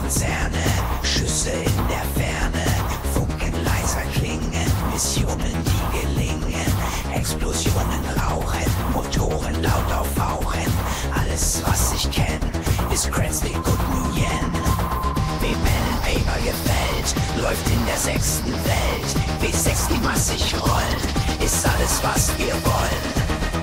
Konzerne, Schüsse in der Ferne, Funken leiser klingen, Missionen, die gelingen, Explosionen rauchen, Motoren laut auffauchen, alles was ich kenn, ist Cranston und Nguyen. Wem Pen and Paper gefällt, läuft in der 6. Welt, W6 die massig rollen, ist alles was wir wollen.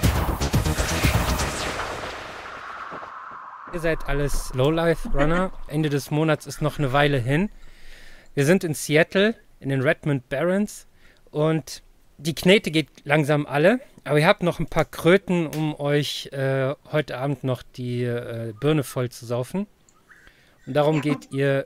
Ihr seid alles Lowlife-Runner. Ende des Monats ist noch eine Weile hin. Wir sind in Seattle, in den Redmond Barrens. Und die Knete geht langsam alle. Aber ihr habt noch ein paar Kröten, um euch heute Abend noch die Birne voll zu saufen. Und darum geht ihr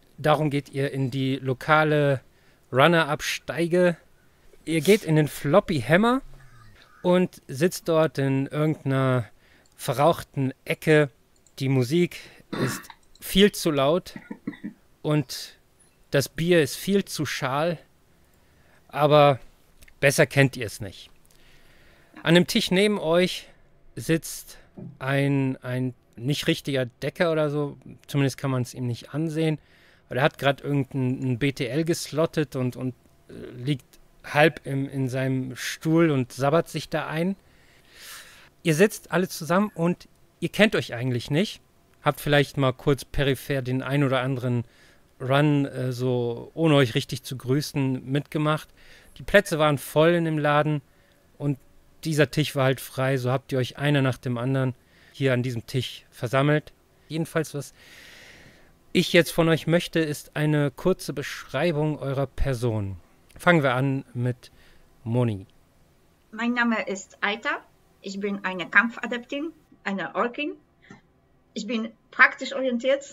in die lokale Runner-Up-Steige. Ihr geht in den Floppy Hammer und sitzt dort in irgendeiner verrauchten Ecke. Die Musik ist viel zu laut und das Bier ist viel zu schal, aber besser kennt ihr es nicht. An dem Tisch neben euch sitzt ein nicht richtiger Decker oder so, zumindest kann man es ihm nicht ansehen. Aber er hat gerade irgendein BTL geslottet und liegt halb in seinem Stuhl und sabbert sich da ein. Ihr sitzt alle zusammen und ihr kennt euch eigentlich nicht, habt vielleicht mal kurz peripher den ein oder anderen Run, so ohne euch richtig zu grüßen, mitgemacht. Die Plätze waren voll in dem Laden und dieser Tisch war halt frei, so habt ihr euch einer nach dem anderen hier an diesem Tisch versammelt. Jedenfalls, was ich jetzt von euch möchte, ist eine kurze Beschreibung eurer Person. Fangen wir an mit Moni. Mein Name ist Aita, ich bin eine Kampfadeptin. Eine Orkin. Ich bin praktisch orientiert.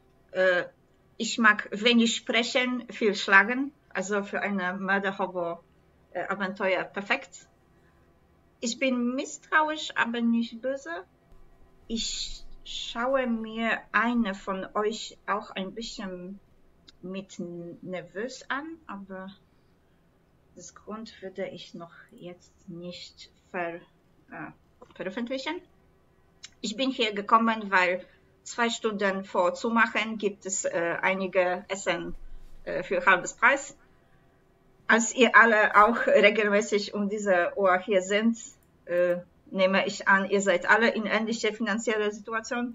Ich mag wenig sprechen, viel schlagen. Also für eine Mörder-Hobo-Abenteuer perfekt. Ich bin misstrauisch, aber nicht böse. Ich schaue mir eine von euch auch ein bisschen mit nervös an, aber das Grund würde ich noch jetzt nicht veröffentlichen. Ich bin hier gekommen, weil 2 Stunden vor Zumachen gibt es einige Essen für halbes Preis. Als ihr alle auch regelmäßig um diese Uhr hier sind, nehme ich an, ihr seid alle in ähnlicher finanzieller Situation.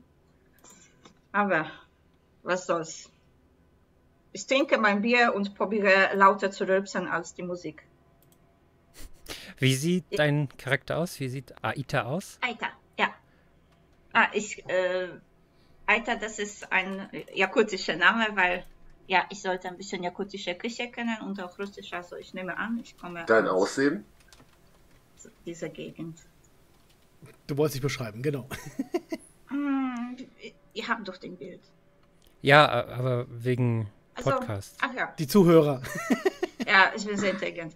Aber was soll's. Ich trinke mein Bier und probiere lauter zu rülpsen als die Musik. Wie sieht dein Charakter aus? Wie sieht Aita aus? Aita, ja. Aita, das ist ein jakutischer Name, weil ja, ich sollte ein bisschen jakutische Küche kennen und auch russisch, also ich nehme an, ich komme Dein Aussehen? Aus dieser Gegend. Du wolltest dich beschreiben, genau. Ihr habt doch den Bild. Ja, aber wegen Podcast. Ach ja. Die Zuhörer. Ja, ich bin sehr intelligent.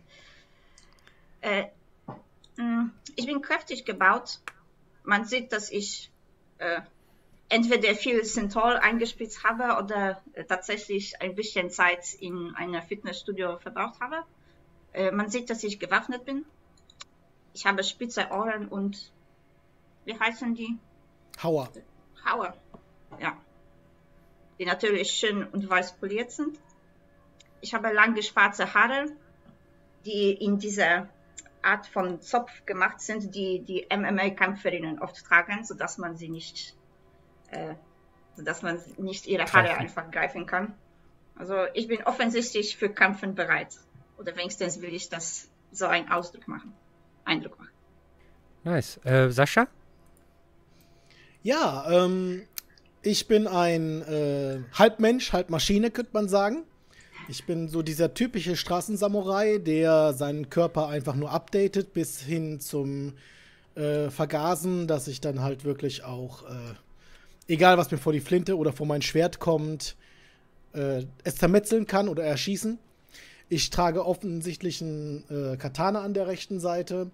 Ich bin kräftig gebaut. Man sieht, dass ich entweder viel Synthol eingespritzt habe oder tatsächlich ein bisschen Zeit in einem Fitnessstudio verbraucht habe. Man sieht, dass ich gewaffnet bin. Ich habe spitze Ohren und wie heißen die? Hauer. Hauer, ja. Die natürlich schön und weiß poliert sind. Ich habe lange schwarze Haare, die in dieser Art von Zopf gemacht sind, die MMA-Kämpferinnen oft tragen, sodass man nicht ihre Haare einfach greifen kann. Also ich bin offensichtlich für Kämpfen bereit. Oder wenigstens will ich das so einen Eindruck machen. Nice. Sascha? Ja, ich bin ein halb Mensch, halb Maschine, könnte man sagen. Ich bin so dieser typische Straßensamurai, der seinen Körper einfach nur updatet bis hin zum Vergasen, dass ich dann halt wirklich auch, egal was mir vor die Flinte oder vor mein Schwert kommt, es zermetzeln kann oder erschießen. Ich trage offensichtlich einen Katana an der rechten Seite,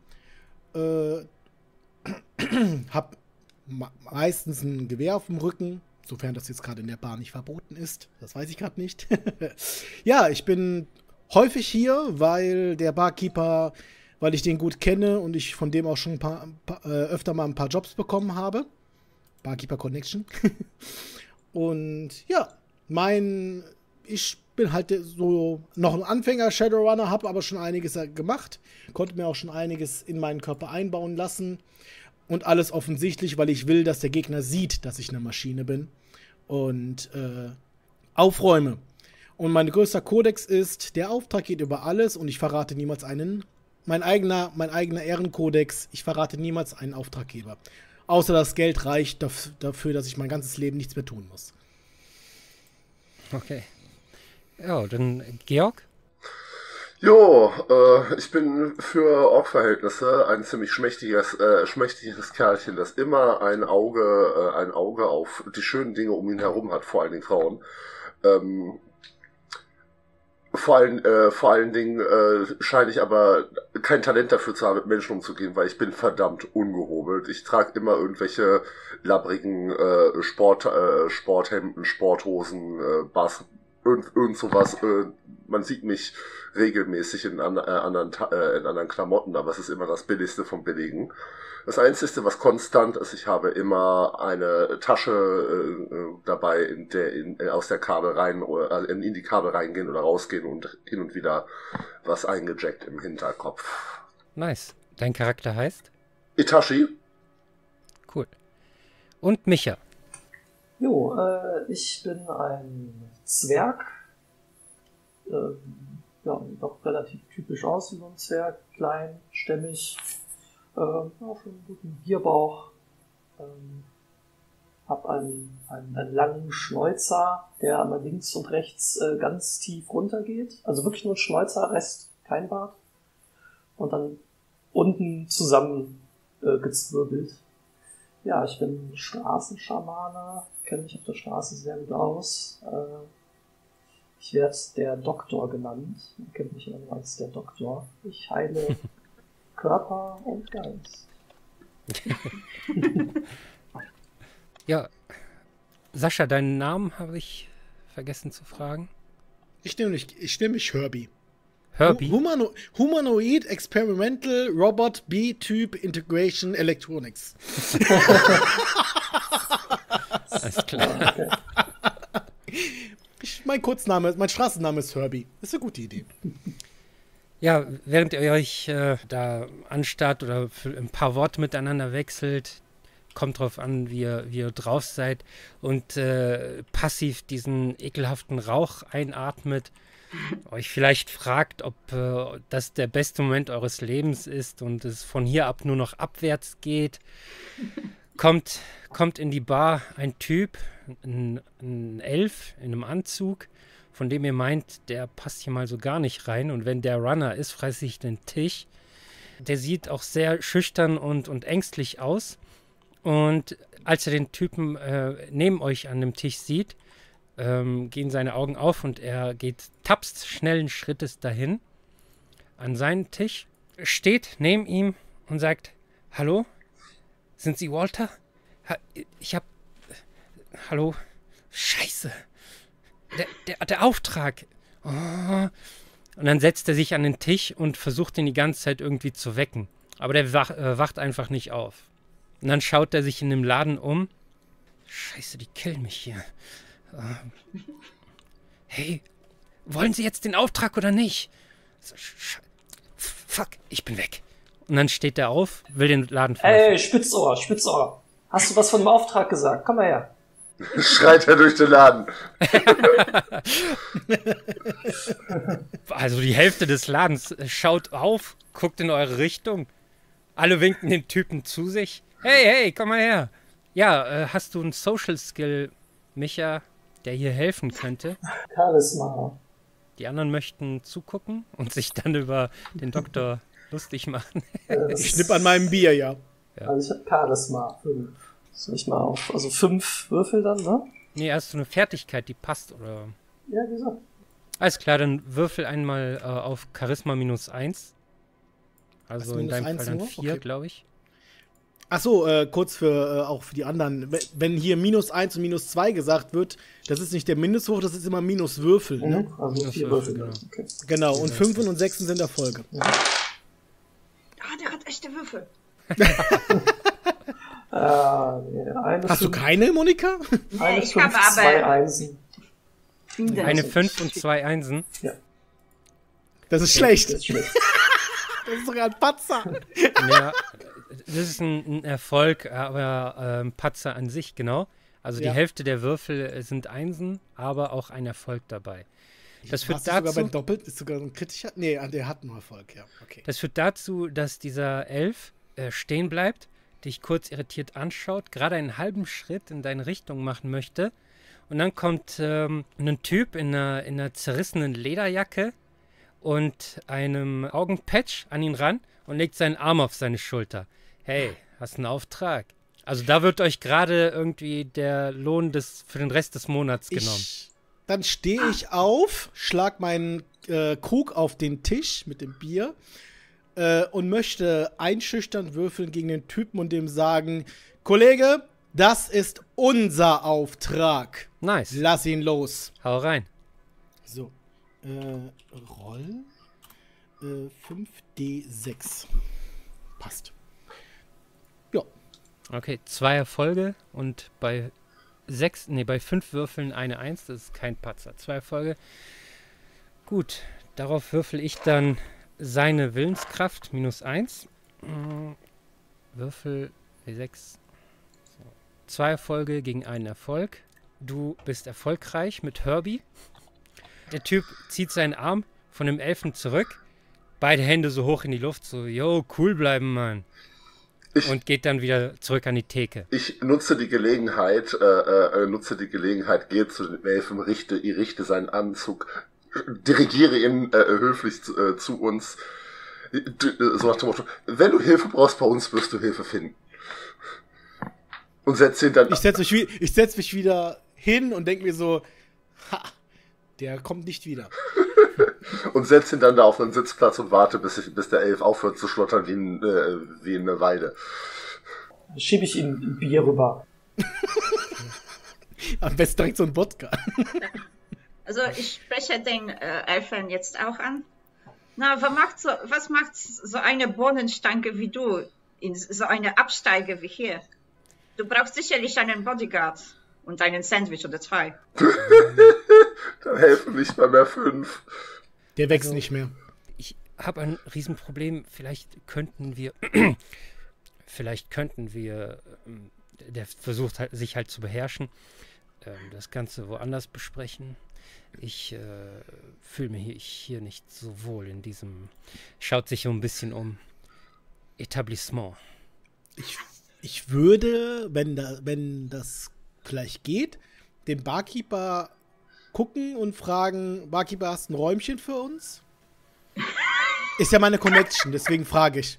hab meistens ein Gewehr auf dem Rücken, sofern das jetzt gerade in der Bar nicht verboten ist. Das weiß ich gerade nicht. Ja, ich bin häufig hier, weil der Barkeeper, weil ich den gut kenne und ich von dem auch schon öfter mal ein paar Jobs bekommen habe. Barkeeper Connection. Und ja, Ich bin halt so noch ein Anfänger Shadowrunner, habe aber schon einiges gemacht, konnte mir auch schon einiges in meinen Körper einbauen lassen und alles offensichtlich, weil ich will, dass der Gegner sieht, dass ich eine Maschine bin und aufräume. Und mein größter Kodex ist, der Auftrag geht über alles und ich verrate niemals mein eigener Ehrenkodex, ich verrate niemals einen Auftraggeber. Außer das Geld reicht dafür, dass ich mein ganzes Leben nichts mehr tun muss. Okay. Ja, dann Georg? Jo, ich bin für Ork-Verhältnisse ein ziemlich schmächtiges Kerlchen, das immer ein Auge auf die schönen Dinge um ihn herum hat, vor allen Dingen Frauen. Vor allen Dingen scheine ich aber kein Talent dafür zu haben, mit Menschen umzugehen, weil ich bin verdammt ungehobelt. Ich trage immer irgendwelche labbrigen Sporthemden, Sporthosen, irgend sowas. Man sieht mich regelmäßig in anderen Klamotten, aber es ist immer das Billigste vom Billigen. Das Einzige, was konstant ist, ich habe immer eine Tasche dabei, aus der Kabel rein oder in die Kabel reingehen oder rausgehen und hin und wieder was eingejackt im Hinterkopf. Nice. Dein Charakter heißt? Itachi. Cool. Und Micha? Jo, ich bin ein Zwerg. Ja, doch relativ typisch aus wie so ein Zwerg. Klein, stämmig. Auch schon einen guten Bierbauch. Hab einen langen Schnäuzer, der einmal links und rechts ganz tief runter geht. Also wirklich nur ein Schnäuzer, Rest kein Bart. Und dann unten zusammen gezwirbelt. Ja, ich bin Straßenschamane, kenne mich auf der Straße sehr gut aus. Ich werde der Doktor genannt. Man kennt mich immer als der Doktor. Ich heile Körper und Geist. Ja, Sascha, deinen Namen habe ich vergessen zu fragen. Ich nenne mich Herbie. Herbie? Humanoid Experimental Robot B-Typ Integration Electronics. Alles klar. Okay. Mein Straßenname ist Herbie. Das ist eine gute Idee. Ja, während ihr euch da anstarrt oder für ein paar Worte miteinander wechselt, kommt drauf an, wie ihr drauf seid und passiv diesen ekelhaften Rauch einatmet, euch vielleicht fragt, ob das der beste Moment eures Lebens ist und es von hier ab nur noch abwärts geht, kommt in die Bar ein Typ, ein Elf in einem Anzug, von dem ihr meint, der passt hier mal so gar nicht rein. Und wenn der Runner ist, fresse ich den Tisch. Der sieht auch sehr schüchtern und ängstlich aus. Und als er den Typen neben euch an dem Tisch sieht, gehen seine Augen auf und er tapst schnellen Schrittes dahin an seinen Tisch, steht neben ihm und sagt, hallo, sind Sie Walter? Hallo, Scheiße. Der Auftrag. Oh. Und dann setzt er sich an den Tisch und versucht ihn die ganze Zeit irgendwie zu wecken. Aber der wacht einfach nicht auf. Und dann schaut er sich in dem Laden um. Scheiße, die killen mich hier. Hey, wollen Sie jetzt den Auftrag oder nicht? Fuck, ich bin weg. Und dann steht er auf, will den Laden verlassen. Ey, Spitzohr. Hast du was von dem Auftrag gesagt? Komm mal her. Schreit er durch den Laden. Also die Hälfte des Ladens schaut auf, guckt in eure Richtung. Alle winken den Typen zu sich. Hey, komm mal her. Ja, hast du einen Social Skill, Micha, der hier helfen könnte? Charisma. Die anderen möchten zugucken und sich dann über den Doktor lustig machen. Ich schnipp an meinem Bier, ja. Also ich habe Charisma 5. Soll ich mal auf, also 5 Würfel dann, ne? Nee, hast du eine Fertigkeit, die passt, oder? Ja, wieso? Alles klar, dann würfel einmal auf Charisma -1. Also in deinem Fall dann 4, glaube ich. Achso, kurz auch für die anderen. Wenn hier -1 und -2 gesagt wird, das ist nicht der Mindesthoch, das ist immer Minuswürfel, ne? Also 4 Würfel, genau. Okay. Genau, und 5 und 6 sind Erfolge. Ja. Der hat echte Würfel. Nee, Hast du keine, Monika? Nee, Eine ich 5, habe aber 2 Einsen. Eine 5 und 2 Einsen. Ja, Das ist schlecht. das ist schlecht. Das ist sogar ein Patzer. Ja, das ist ein Erfolg, aber Patzer an sich, genau. Also die Ja. Hälfte der Würfel sind Einsen, aber auch ein Erfolg dabei. Das führt Hast du sogar dazu, beim Doppelt? Ist sogar ein kritischer? Nee, der hat nur Erfolg, ja. Okay. das führt dazu, dass dieser Elf stehen bleibt, dich kurz irritiert anschaut, gerade einen halben Schritt in deine Richtung machen möchte. Und dann kommt ein Typ in einer zerrissenen Lederjacke und einem Augenpatch an ihn ran und legt seinen Arm auf seine Schulter. Hey, hast einen Auftrag? Also da wird euch gerade irgendwie der Lohn für den Rest des Monats genommen. Dann stehe ich auf, schlag meinen Krug auf den Tisch mit dem Bier und möchte einschüchtern würfeln gegen den Typen und dem sagen, Kollege, das ist unser Auftrag. Nice. Lass ihn los. Hau rein. So. Roll. 5d6. Passt. Ja. Okay, 2 Erfolge und bei 5 Würfeln eine 1, das ist kein Patzer. 2 Erfolge. Gut, darauf würfel ich dann seine Willenskraft, -1. Würfel W6. So. 2 Erfolge gegen einen Erfolg. Du bist erfolgreich mit Herbie. Der Typ zieht seinen Arm von dem Elfen zurück. Beide Hände so hoch in die Luft, so, yo, cool bleiben, Mann. Und geht dann wieder zurück an die Theke. Ich nutze die Gelegenheit, gehe zu den Elfen, richte seinen Anzug, dirigiere ihn höflich zu uns, so nach dem Motto, wenn du Hilfe brauchst bei uns, wirst du Hilfe finden. Und setze ihn dann... Ich setz mich wieder hin und denke mir so, ha, der kommt nicht wieder. Und setze ihn dann da auf einen Sitzplatz und warte, bis der Elf aufhört zu schlottern wie eine Weide. Schiebe ich ihm ein Bier rüber. Am besten direkt so ein Wodka. Also ich spreche den Elfen jetzt auch an. Na, was macht so eine Bohnenstange wie du in so eine Absteige wie hier? Du brauchst sicherlich einen Bodyguard und einen Sandwich oder 2. Dann helfen nicht mal mehr 5. Der wächst nicht mehr. Ich habe ein Riesenproblem. Vielleicht könnten wir, der versucht halt, sich halt zu beherrschen, das Ganze woanders besprechen. Ich fühle mich hier nicht so wohl in diesem, schaut sich so ein bisschen um, Etablissement. Ich würde, wenn das vielleicht geht, den Barkeeper gucken und fragen, Barkeeper, hast du ein Räumchen für uns? Ist ja meine Connection, deswegen frage ich.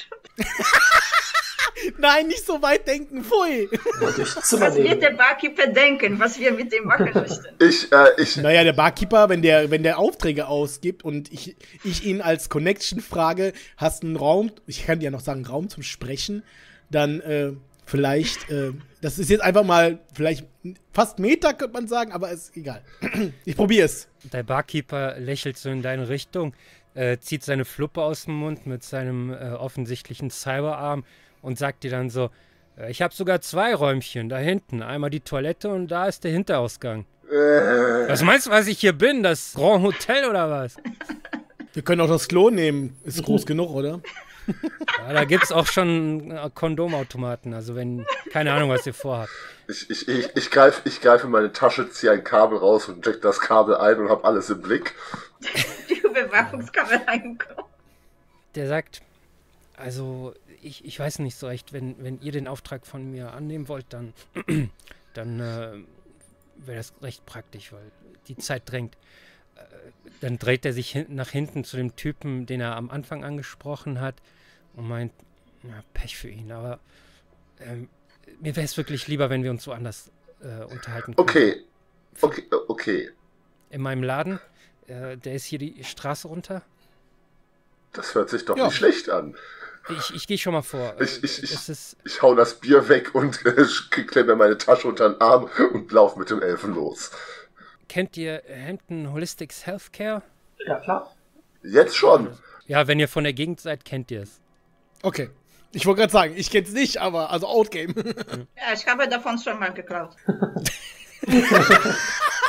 Nein, nicht so weit denken, pfui. Was wird der Barkeeper denken, was wir mit dem machen möchten? Naja, der Barkeeper, wenn der Aufträge ausgibt und ich ihn als Connection frage, hast du einen Raum, ich kann dir ja noch sagen, Raum zum Sprechen, dann vielleicht, das ist jetzt einfach mal vielleicht fast Meter, könnte man sagen, aber ist egal. Ich probiere es. Der Barkeeper lächelt so in deine Richtung, zieht seine Fluppe aus dem Mund mit seinem offensichtlichen Cyberarm und sagt dir dann so, ich habe sogar 2 Räumchen da hinten. Einmal die Toilette und da ist der Hinterausgang. Was meinst du, was ich hier bin? Das Grand Hotel oder was? Wir können auch das Klo nehmen. Ist groß genug, oder? Ja, da gibt es auch schon Kondomautomaten. Also wenn, keine Ahnung, was ihr vorhabt. Ich greife in meine Tasche, ziehe ein Kabel raus und check das Kabel ein und habe alles im Blick. Die Überwachungskamera reinkommt. Der sagt, also ich weiß nicht so recht, wenn ihr den Auftrag von mir annehmen wollt, dann wäre das recht praktisch, weil die Zeit drängt. Dann dreht er sich nach hinten zu dem Typen, den er am Anfang angesprochen hat und meint, ja, Pech für ihn, aber mir wäre es wirklich lieber, wenn wir uns woanders unterhalten können. Okay. In meinem Laden, der ist hier die Straße runter. Das hört sich doch nicht schlecht an. Ich gehe schon mal vor. Ich hau das Bier weg und klemme meine Tasche unter den Arm und lauf mit dem Elfen los. Kennt ihr Hampton Holistics Healthcare? Ja, klar. Jetzt schon? Ja, wenn ihr von der Gegend seid, kennt ihr es. Okay. Ich wollte gerade sagen, ich kenn's nicht, aber, also Outgame. Ja, ich habe davon schon mal geklaut.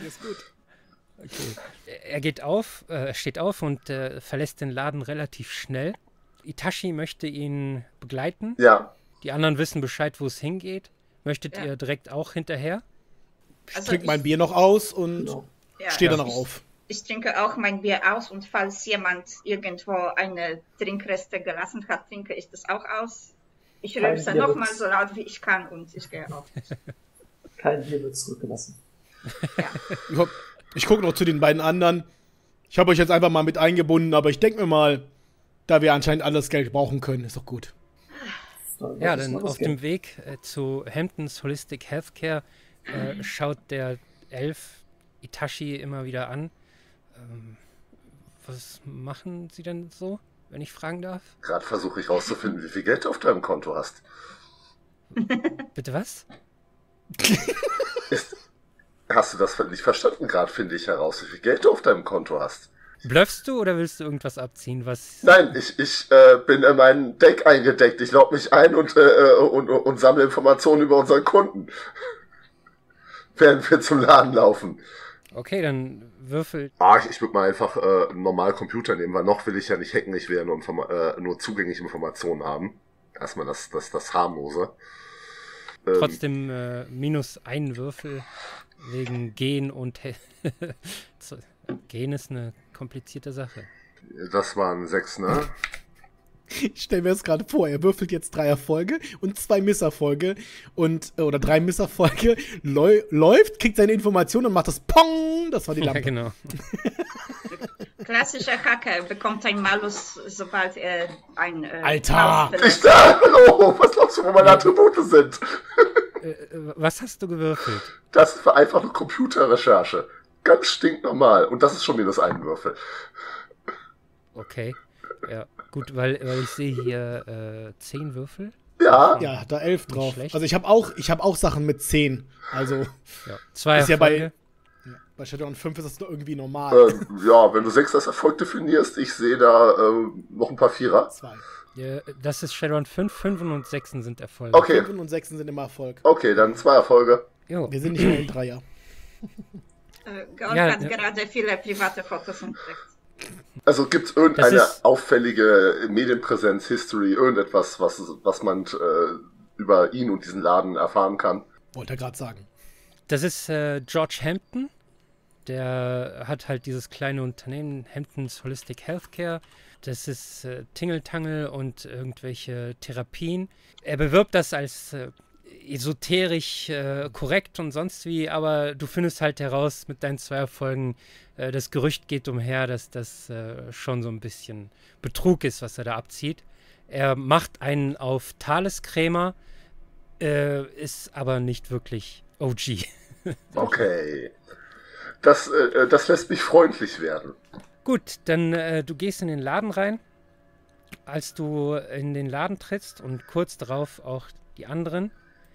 Ist gut. Okay. Er steht auf und verlässt den Laden relativ schnell. Itachi möchte ihn begleiten. Ja. Die anderen wissen Bescheid, wo es hingeht. Möchtet Ja. ihr direkt auch hinterher? Ich Also trinke mein Bier noch aus und Genau. ja, stehe dann noch auf. Ich trinke auch mein Bier aus und falls jemand irgendwo eine Trinkreste gelassen hat, trinke ich das auch aus. Ich Kein rülpse Bier nochmal wird's. so laut wie ich kann und ich gehe auf. Kein Bier wird zurückgelassen. Ja. Ich gucke noch zu den beiden anderen. Ich habe euch jetzt einfach mal mit eingebunden, aber ich denke mir mal, da wir anscheinend alles Geld brauchen können, ist doch gut. Ja, dann auf dem Weg zu Hamptons Holistic Healthcare schaut der Elf Itachi immer wieder an. Was machen Sie denn so, wenn ich fragen darf? Gerade versuche ich rauszufinden, wie viel Geld du auf deinem Konto hast. Bitte was? Hast du das nicht verstanden? Gerade finde ich heraus, wie viel Geld du auf deinem Konto hast. Bluffst du oder willst du irgendwas abziehen, was... Nein, ich bin in mein Deck eingedeckt. Ich logge mich ein und sammle Informationen über unseren Kunden. Während wir zum Laden laufen. Okay, dann würfel... Ich würde mal einfach normal Computer nehmen, weil noch will ich ja nicht hacken, ich will ja nur zugängliche Informationen haben. Erstmal das harmlose. Trotzdem minus einen Würfel wegen Gen und... Gen ist eine komplizierte Sache. Das waren 6, ne? Ich stelle mir das gerade vor, er würfelt jetzt 3 Erfolge und 2 Misserfolge oder 3 Misserfolge, läuft, kriegt seine Informationen und macht das Pong, das war die Lampe. Ja, genau. Klassischer Hacker bekommt ein Malus, sobald er ein Alter! Hallo, was glaubst du, wo meine Attribute sind? Was hast du gewürfelt? Das war einfach eine Computerrecherche. Ganz stinknormal. Und das ist schon minus ein Würfel. Okay. Ja, gut, weil ich sehe hier 10 Würfel. Ja. Ja, da 11 drauf. schlecht. Also ich habe auch Sachen mit 10. Also Ja, 2 ist ja Erfolge. bei Shadowrun 5 ist das doch irgendwie normal. Ja, wenn du 6 als Erfolg definierst, ich sehe da noch ein paar Vierer. 2. Ja, das ist Shadowrun 5, 5 und 6 sind Erfolge. Okay, 5 und 6 sind immer Erfolg. okay, dann 2 Erfolge. Jo. Wir sind nicht mehr im Dreier. Georg Ja, hat ja. gerade viele private Fotos entdeckt. Also gibt es irgendeine Das ist- auffällige Medienpräsenz, History, irgendetwas, was man über ihn und diesen Laden erfahren kann? Wollte er gerade sagen. Das ist George Hampton. Der hat halt dieses kleine Unternehmen, Hamptons Holistic Healthcare. Das ist Tingeltangel und irgendwelche Therapien. Er bewirbt das als esoterisch korrekt und sonst wie, aber du findest halt heraus mit deinen 2 Erfolgen, das Gerücht geht umher, dass das schon so ein bisschen Betrug ist, was er da abzieht. Er macht einen auf Thales-Krämer, ist aber nicht wirklich OG. Okay. Das lässt mich freundlich werden. Gut, dann du gehst in den Laden rein. Als du in den Laden trittst und kurz darauf auch die anderen,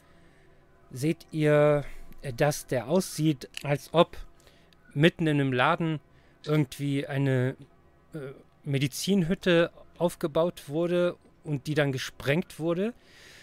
seht ihr, dass der aussieht, als ob mitten in einem Laden irgendwie eine Medizinhütte aufgebaut wurde und die dann gesprengt wurde,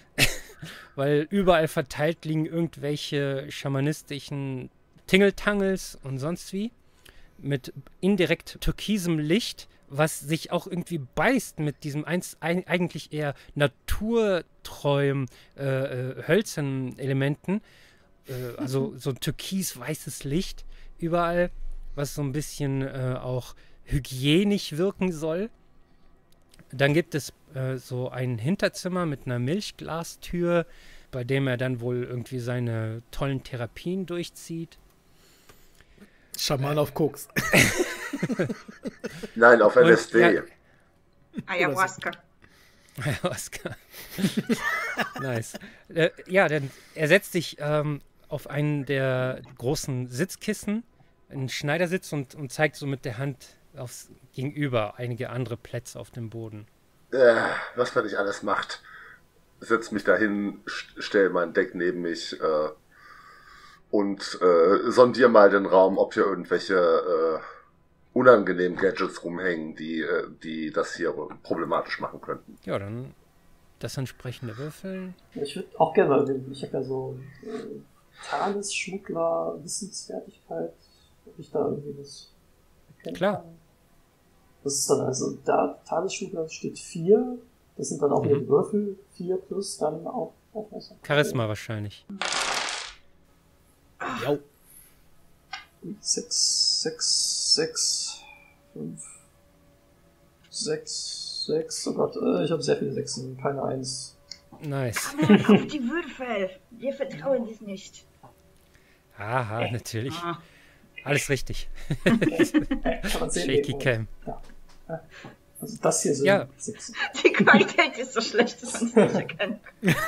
weil überall verteilt liegen irgendwelche schamanistischen Tingeltangels und sonst wie mit indirekt türkisem Licht, was sich auch irgendwie beißt mit diesem eigentlich eher naturtreuen hölzernen Elementen. Also so ein türkis-weißes Licht überall, was so ein bisschen auch hygienisch wirken soll. Dann gibt es so ein Hinterzimmer mit einer Milchglastür, bei dem er dann wohl irgendwie seine tollen Therapien durchzieht. Schaman auf Koks. Nein, auf Und, LSD. ja, Ayahuasca. Ayahuasca. Nice. Ja, dann er setzt sich auf einen der großen Sitzkissen, einen Schneidersitz und zeigt so mit der Hand aufs Gegenüber einige andere Plätze auf dem Boden. Was man nicht alles macht. Setz mich dahin, stell mein Deck neben mich und sondier mal den Raum, ob hier irgendwelche unangenehmen Gadgets rumhängen, die das hier problematisch machen könnten. Ja, dann das entsprechende Würfeln. Ich würde auch gerne mal, ich habe ja so Thales, Schmuggler, Wissensfertigkeit, ob ich da irgendwie was erkennen Klar. kann. Das ist dann also, da Tagesstufe steht 4, das sind dann auch wieder die Würfel, 4 plus dann auch Aufmerksamkeit. Charisma wahrscheinlich. Jo. 6, 6, 6, 5, 6, 6, oh Gott, ich habe sehr viele Sechsen, keine 1. Nice. Auf die Würfel. Wir vertrauen dies nicht. Aha, natürlich. Ah. Alles richtig. Kann man sehen, Shaky nee, Cam. Ja. Also das hier sind Ja. 6. Die Qualität ist so schlecht, dass man es nicht erkennt.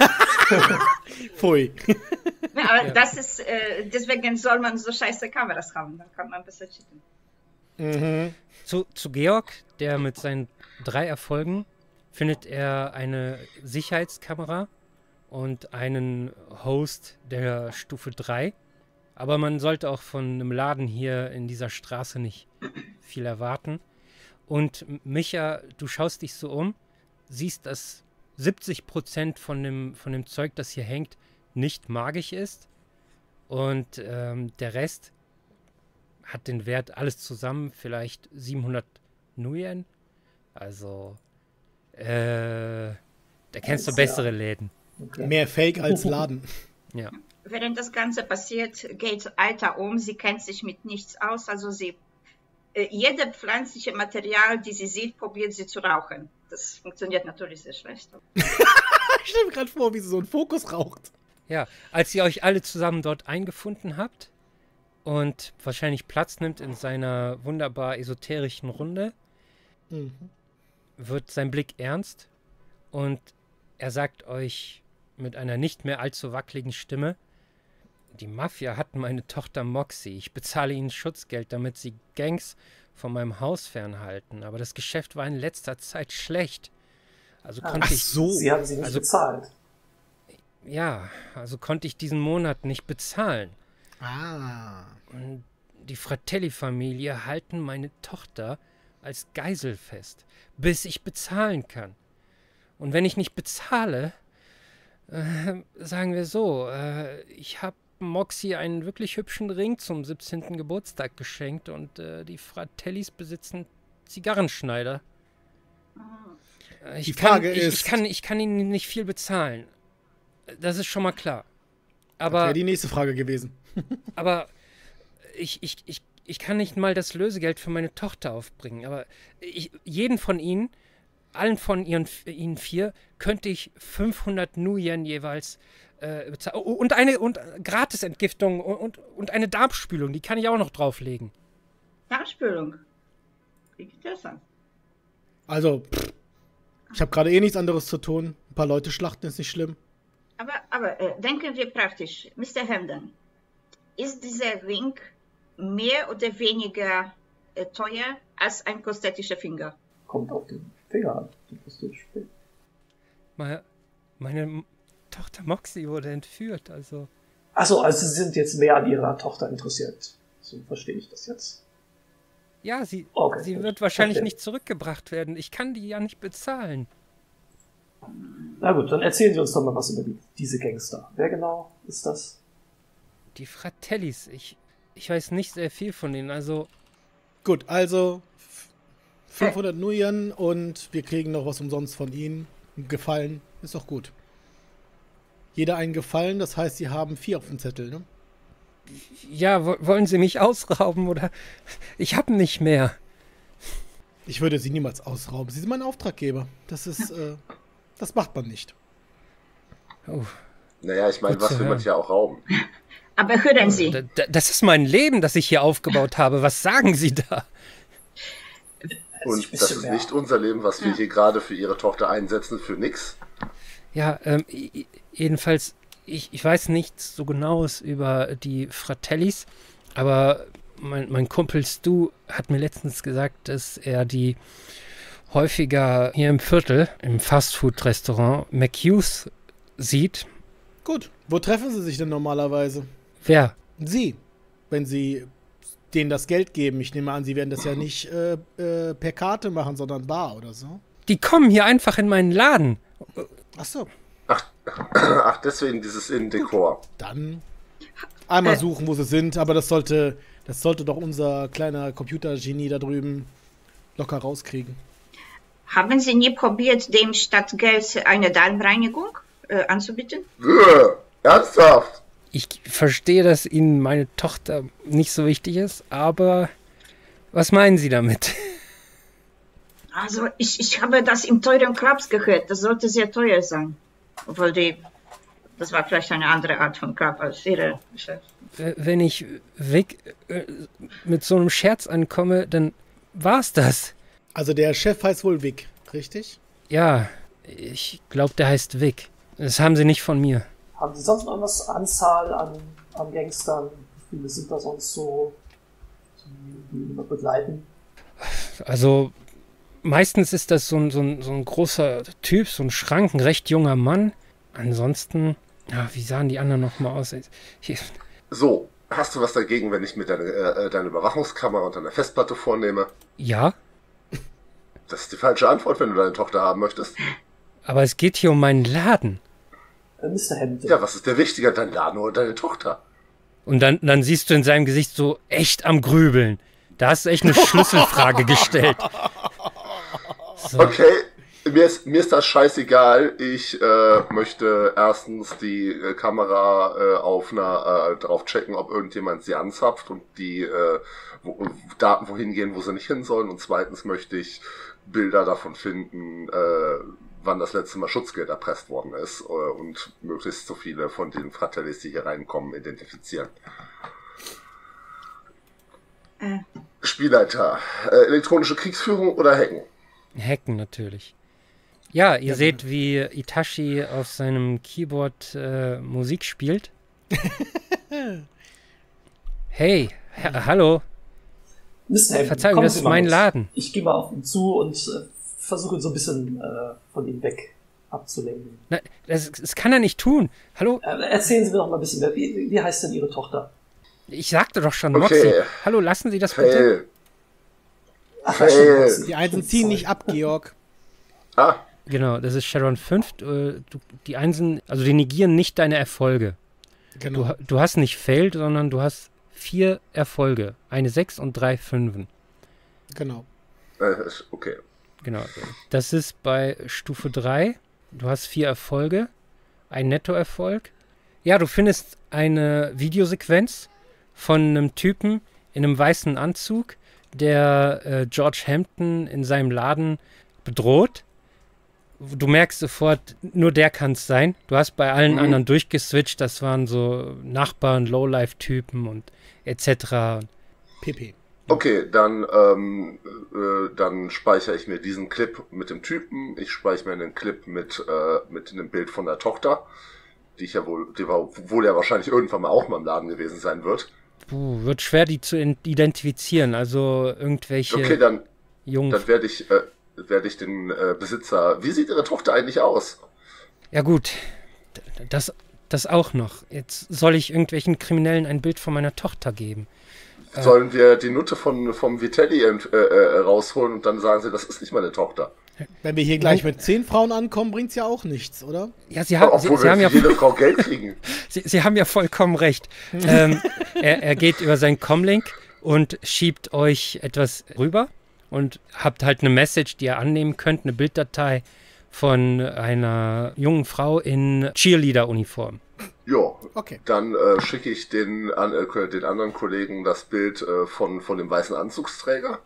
Pfui. Ja, aber das ist, deswegen soll man so scheiße Kameras haben, dann kann man besser cheaten. Mhm. Zu Georg, der mit seinen 3 Erfolgen findet er eine Sicherheitskamera und einen Host der Stufe 3. Aber man sollte auch von einem Laden hier in dieser Straße nicht viel erwarten. Und Micha, du schaust dich so um, siehst, dass 70% von dem Zeug, das hier hängt, nicht magisch ist. Und der Rest hat den Wert alles zusammen vielleicht 700 Nuyen. Also, da kennst du bessere Läden. Okay. Mehr Fake als Laden. Ja. Während das Ganze passiert, geht Alta um. Sie kennt sich mit nichts aus, also jede pflanzliche Material, die sie sieht, probiert sie zu rauchen. Das funktioniert natürlich sehr schlecht. Ich stelle mir gerade vor, wie sie so einen Fokus raucht. Ja, als ihr euch alle zusammen dort eingefunden habt und wahrscheinlich Platz nimmt in seiner wunderbar esoterischen Runde, Mhm. wird sein Blick ernst und er sagt euch mit einer nicht mehr allzu wackeligen Stimme: Die Mafia hat meine Tochter Moxie. Ich bezahle ihnen Schutzgeld, damit sie Gangs von meinem Haus fernhalten. Aber das Geschäft war in letzter Zeit schlecht. Also konnte Ach ich so. Sie haben sie nicht Also- bezahlt. also konnte ich diesen Monat nicht bezahlen. Ah. Und die Fratelli-Familie halten meine Tochter als Geisel fest, bis ich bezahlen kann. Und wenn ich nicht bezahle, sagen wir so, ich habe Moxie einen wirklich hübschen Ring zum 17. Geburtstag geschenkt und die Fratellis besitzen Zigarrenschneider. Die Frage ich kann ihnen nicht viel bezahlen. Das ist schon mal klar. Aber Wäre die nächste Frage gewesen. Aber ich kann nicht mal das Lösegeld für meine Tochter aufbringen. Aber jeden von ihnen, allen von ihnen 4, könnte ich 500 Nuyen jeweils bezahlen. Und eine Gratisentgiftung und eine Darmspülung, die kann ich auch noch drauflegen. Darmspülung. Interessant. Also, ich habe gerade nichts anderes zu tun. Ein paar Leute schlachten ist nicht schlimm. Aber denken wir praktisch. Mr. Hamden, ist dieser Ring mehr oder weniger teuer als ein prosthetischer Finger? Kommt auf den Finger an, die prosthetische Finger. Meine Tochter Moxie wurde entführt, also. Achso, also Sie sind jetzt mehr an Ihrer Tochter interessiert. So verstehe ich das jetzt. Ja, sie Okay, gut. wird wahrscheinlich Verstehe. nicht zurückgebracht werden. Ich kann die ja nicht bezahlen. Na gut, dann erzählen Sie uns doch mal was über diese Gangster. Wer genau ist das? Die Fratellis, ich weiß nicht sehr viel von denen, also. Gut, also 500 Nuyen und wir kriegen noch was umsonst von ihnen. Einen Gefallen, ist doch gut. Jeder einen Gefallen, das heißt, sie haben 4 auf dem Zettel, ne? Ja, wollen Sie mich ausrauben oder? Ich hab nicht mehr. Ich würde sie niemals ausrauben. Sie sind mein Auftraggeber. Das ist, das macht man nicht. Oh, Naja, ich meine, Gut was zu will man hören. hier auch rauben? Aber hören Sie, das ist mein Leben, das ich hier aufgebaut habe. Was sagen Sie da? Und das ist nicht unser Leben, was wir hier gerade für ihre Tochter einsetzen, für nix. Ja, jedenfalls, ich weiß nichts so Genaues über die Fratellis, aber mein Kumpel Stu hat mir letztens gesagt, dass er die häufiger hier im Viertel, im Fastfood-Restaurant McHughes sieht. Gut. Wo treffen sie sich denn normalerweise? Wer? Sie. Wenn sie denen das Geld geben. Ich nehme an, sie werden das ja nicht per Karte machen, sondern bar oder so. Die kommen hier einfach in meinen Laden. Ach so. Ach, deswegen dieses Innendekor. Dann einmal suchen, wo sie sind, aber das sollte Das sollte doch unser kleiner Computergenie da drüben locker rauskriegen. Haben Sie nie probiert, dem statt Geld eine Darmreinigung anzubieten? Ernsthaft? Ich verstehe, dass Ihnen meine Tochter nicht so wichtig ist, aber was meinen Sie damit? Also, ich habe das im teuren Krabs gehört. Das sollte sehr teuer sein. Obwohl das war vielleicht eine andere Art von Krab als Ihre Chef. Wenn ich Vic mit so einem Scherz ankomme, dann war's das. Also der Chef heißt wohl Vic, richtig? Ja, ich glaube, der heißt Vic. Das haben Sie nicht von mir. Haben Sie sonst noch irgendwas Anzahl an Gangstern? Wie viele sind da sonst so, die immer begleiten? Also meistens ist das so ein großer Typ, so ein Schrank, ein recht junger Mann. Ansonsten, ja, wie sahen die anderen nochmal aus? So, hast du was dagegen, wenn ich mir deine Überwachungskamera und deine Festplatte vornehme? Ja, Das ist die falsche Antwort, wenn du deine Tochter haben möchtest. aber es geht hier um meinen Laden. Mr. Hampton. Ja, was ist dir wichtiger, dein Laden oder deine Tochter? Und dann siehst du in seinem Gesicht so echt am Grübeln. Da hast du echt eine Schlüsselfrage gestellt. So. Okay, mir ist das scheißegal. Ich möchte erstens die Kamera drauf checken, ob irgendjemand sie anzapft und die Daten wohin gehen, wo sie nicht hin sollen. Und zweitens möchte ich Bilder davon finden, wann das letzte Mal Schutzgeld erpresst worden ist und möglichst so viele von den Fratellis, die hier reinkommen, identifizieren. Spielleiter, elektronische Kriegsführung oder Hacken? Hacken natürlich. Ja, ihr seht, wie Itachi auf seinem Keyboard Musik spielt. Hey, hallo. Mr. Hampton, Verzeihung, kommen das Sie ist mal mein mit. Laden. Ich gehe mal auf ihn zu und versuche ihn so ein bisschen von ihm weg abzulenken. Na, das kann er nicht tun. Hallo, Erzählen Sie mir doch mal ein bisschen mehr. Wie heißt denn Ihre Tochter? ich sagte doch schon, Okay. Moxie. Hallo, lassen Sie das bitte? Fail. Ach, Fail. Die Einsen ziehen nicht ab, Georg. Ah, Genau, das ist Sharon 5. Die Einsen, also die negieren nicht deine Erfolge. Genau. Du hast nicht failed, sondern du hast 4 Erfolge. Eine 6 und 3 Fünfen. Genau. okay. Genau. Das ist bei Stufe 3. Du hast 4 Erfolge. Ein Nettoerfolg. Ja, du findest eine Videosequenz von einem Typen in einem weißen Anzug, der George Hampton in seinem Laden bedroht. Du merkst sofort, nur der kann es sein. Du hast bei allen anderen durchgeswitcht. Das waren so Nachbarn, Lowlife-Typen und etc. PP. Okay, dann speichere ich mir diesen Clip mit dem Typen. Ich speichere mir einen Clip mit einem Bild von der Tochter, die wohl ja wahrscheinlich irgendwann mal auch mal im Laden gewesen sein wird. Wird schwer, die zu identifizieren. Also irgendwelche Okay, dann jungen... werde ich den Besitzer... Wie sieht Ihre Tochter eigentlich aus? Ja gut, das auch noch. Jetzt soll ich irgendwelchen Kriminellen ein Bild von meiner Tochter geben. Sollen wir die Nutte vom Vitelli rausholen und dann sagen sie, das ist nicht meine Tochter? Wenn wir hier gleich mit 10 Frauen ankommen, bringt's ja auch nichts, oder? Ja, Sie haben ja für jede Frau Geld kriegen. Sie haben ja vollkommen recht. Er geht über seinen Comlink und schiebt euch etwas rüber und habt halt eine Message, die ihr annehmen könnt, eine Bilddatei von einer jungen Frau in Cheerleader-Uniform. Ja, Okay. dann schicke ich den anderen Kollegen das Bild von dem weißen Anzugsträger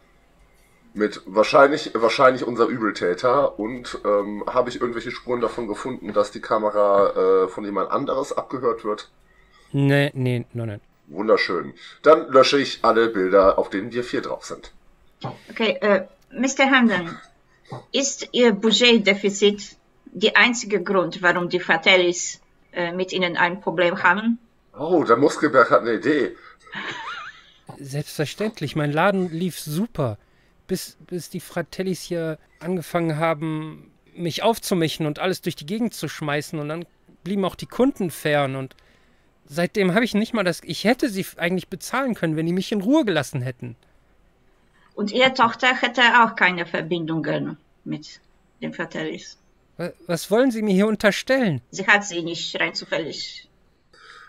mit wahrscheinlich unser Übeltäter und habe ich irgendwelche Spuren davon gefunden, dass die Kamera von jemand anderes abgehört wird? Nee. Wunderschön. Dann lösche ich alle Bilder, auf denen wir 4 drauf sind. Okay, Mr. Hamden, ist Ihr Budgetdefizit der einzige Grund, warum die Fratellis mit Ihnen ein Problem haben? Oh, der Muskelberg hat eine Idee. Selbstverständlich, mein Laden lief super. Bis die Fratellis hier angefangen haben, mich aufzumischen und alles durch die Gegend zu schmeißen. Und dann blieben auch die Kunden fern. Und seitdem habe ich nicht mal ich hätte sie eigentlich bezahlen können, wenn die mich in Ruhe gelassen hätten. Und Ihre Tochter hätte auch keine Verbindungen mit den Fratellis. Was wollen Sie mir hier unterstellen? Sie hat sie nicht rein zufällig.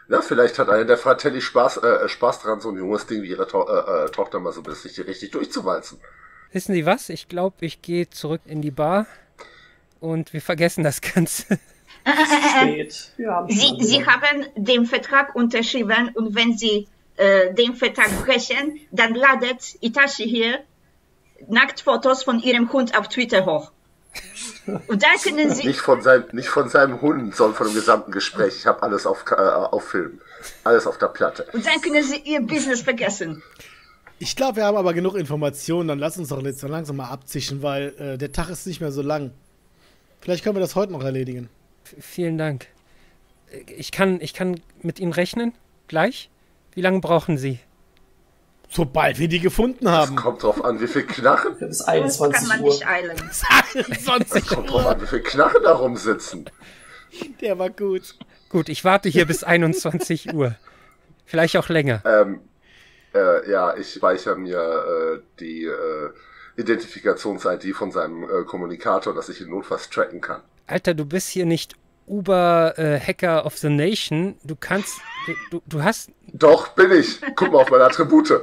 Ja, vielleicht hat einer der Fratelli Spaß dran, so ein junges Ding wie ihre Tochter mal so ein bisschen richtig durchzuwalzen. Wissen Sie was? Ich glaube, ich gehe zurück in die Bar und wir vergessen das Ganze. Spät. Sie haben den Vertrag unterschrieben und wenn Sie den Vertrag brechen, dann ladet Itachi hier Nacktfotos von Ihrem Hund auf Twitter hoch. Und dann können Sie... Nicht von seinem Hund, sondern von dem gesamten Gespräch. Ich habe alles auf Film. Alles auf der Platte. Und dann können Sie Ihr Business vergessen. Ich glaube, wir haben aber genug Informationen. Dann lass uns doch jetzt langsam mal abzischen, weil der Tag ist nicht mehr so lang. Vielleicht können wir das heute noch erledigen. Vielen Dank. Ich kann mit Ihnen rechnen? Gleich? Wie lange brauchen Sie? Sobald wir die gefunden haben. Es kommt drauf an, wie viel Knarren. Bis 21 kann man Uhr. nicht eilen. Es kommt drauf an, wie viel Knarren da rumsitzen. Der war gut. Gut, ich warte hier bis 21 Uhr. Vielleicht auch länger. Ja, ich speichere mir die Identifikations-ID von seinem Kommunikator, dass ich ihn notfalls tracken kann. Alter, du bist hier nicht Hacker of the Nation. Du kannst... Du hast... Doch, bin ich. Guck mal auf meine Attribute.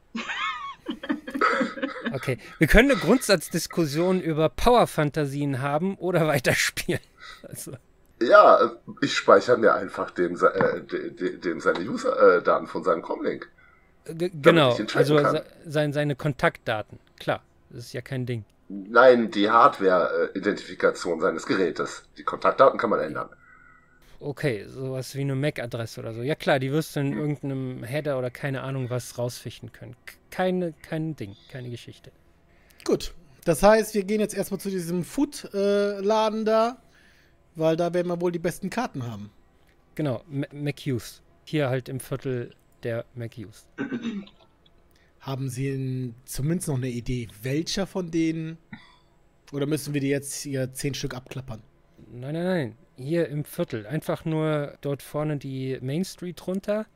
Okay, wir können eine Grundsatzdiskussion über Power-Fantasien haben oder weiterspielen. Also. Ja, ich speichere mir einfach dem seine User-Daten von seinem Comlink. Genau, also seine Kontaktdaten. Klar, das ist ja kein Ding. Nein, die Hardware-Identifikation seines Gerätes. Die Kontaktdaten kann man ändern. Okay, sowas wie eine MAC-Adresse oder so. Ja klar, die wirst du in irgendeinem Header oder keine Ahnung was rausfischen können. Kein Ding, keine Geschichte. Gut, das heißt, wir gehen jetzt erstmal zu diesem Food-Laden da, weil da werden wir wohl die besten Karten haben. Genau, McHughes. Hier halt im Viertel der McHughes. Haben Sie zumindest noch eine Idee, welcher von denen? Oder müssen wir die jetzt hier 10 Stück abklappern? Nein. Hier im Viertel. Einfach nur dort vorne die Main Street runter.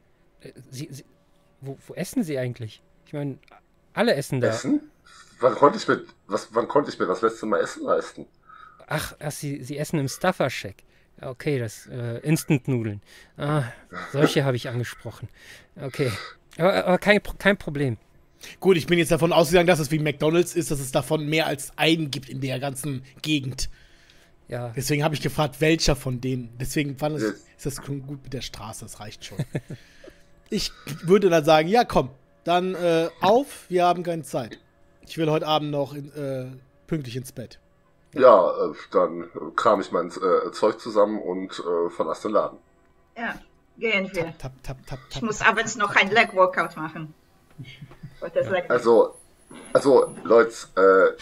Wo essen Sie eigentlich? Ich meine, alle essen da. Essen? Wann konnte ich mir das letzte Mal Essen leisten? Ach, Sie essen im Stuffer Shack. Okay, das Instant-Nudeln. Solche habe ich angesprochen. Okay. Aber kein Problem. Gut, ich bin jetzt davon ausgegangen, dass es wie McDonald's ist, dass es davon mehr als einen gibt in der ganzen Gegend. Ja. Deswegen habe ich gefragt, welcher von denen. Deswegen ist das gut mit der Straße, das reicht schon. Ich würde dann sagen, ja komm, dann auf, wir haben keine Zeit. Ich will heute Abend noch pünktlich ins Bett. Ja, dann kram ich mein Zeug zusammen und verlasse den Laden. Ja, gehen wir. Tap. Ich muss abends noch ein Leg-Workout machen. Also, Leute,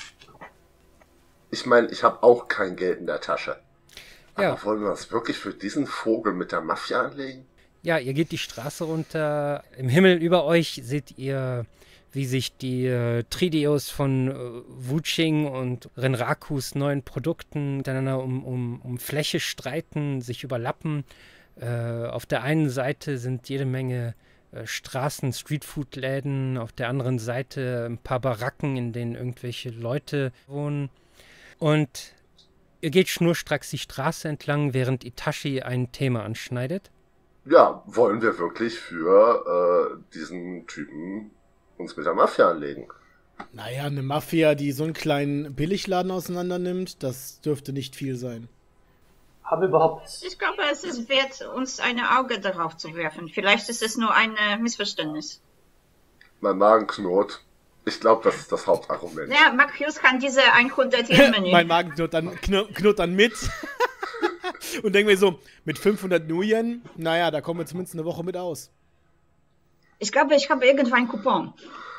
ich meine, ich habe auch kein Geld in der Tasche. Ja. Aber wollen wir das wirklich für diesen Vogel mit der Mafia anlegen? Ja, ihr geht die Straße runter. Im Himmel über euch seht ihr, wie sich die Tridios von Wuching und Renrakus neuen Produkten miteinander um Fläche streiten, sich überlappen. Auf der einen Seite sind jede Menge Straßen, Streetfood-Läden, auf der anderen Seite ein paar Baracken, in denen irgendwelche Leute wohnen. Und ihr geht schnurstracks die Straße entlang, während Itachi ein Thema anschneidet. Ja, wollen wir wirklich für diesen Typen uns mit der Mafia anlegen? Naja, eine Mafia, die so einen kleinen Billigladen auseinander nimmt, das dürfte nicht viel sein. Haben wir überhaupt... Ich glaube, es ist wert, uns ein Auge darauf zu werfen. Vielleicht ist es nur ein Missverständnis. Mein Magen knurrt. Ich glaube, das ist das Hauptargument. Ja, McHughes kann diese 100 Yen-Menü. Mein Magen knurrt dann mit. Und denken wir so, mit 500 Nuyen, naja, da kommen wir zumindest eine Woche mit aus. Ich glaube, ich habe irgendwo einen Coupon.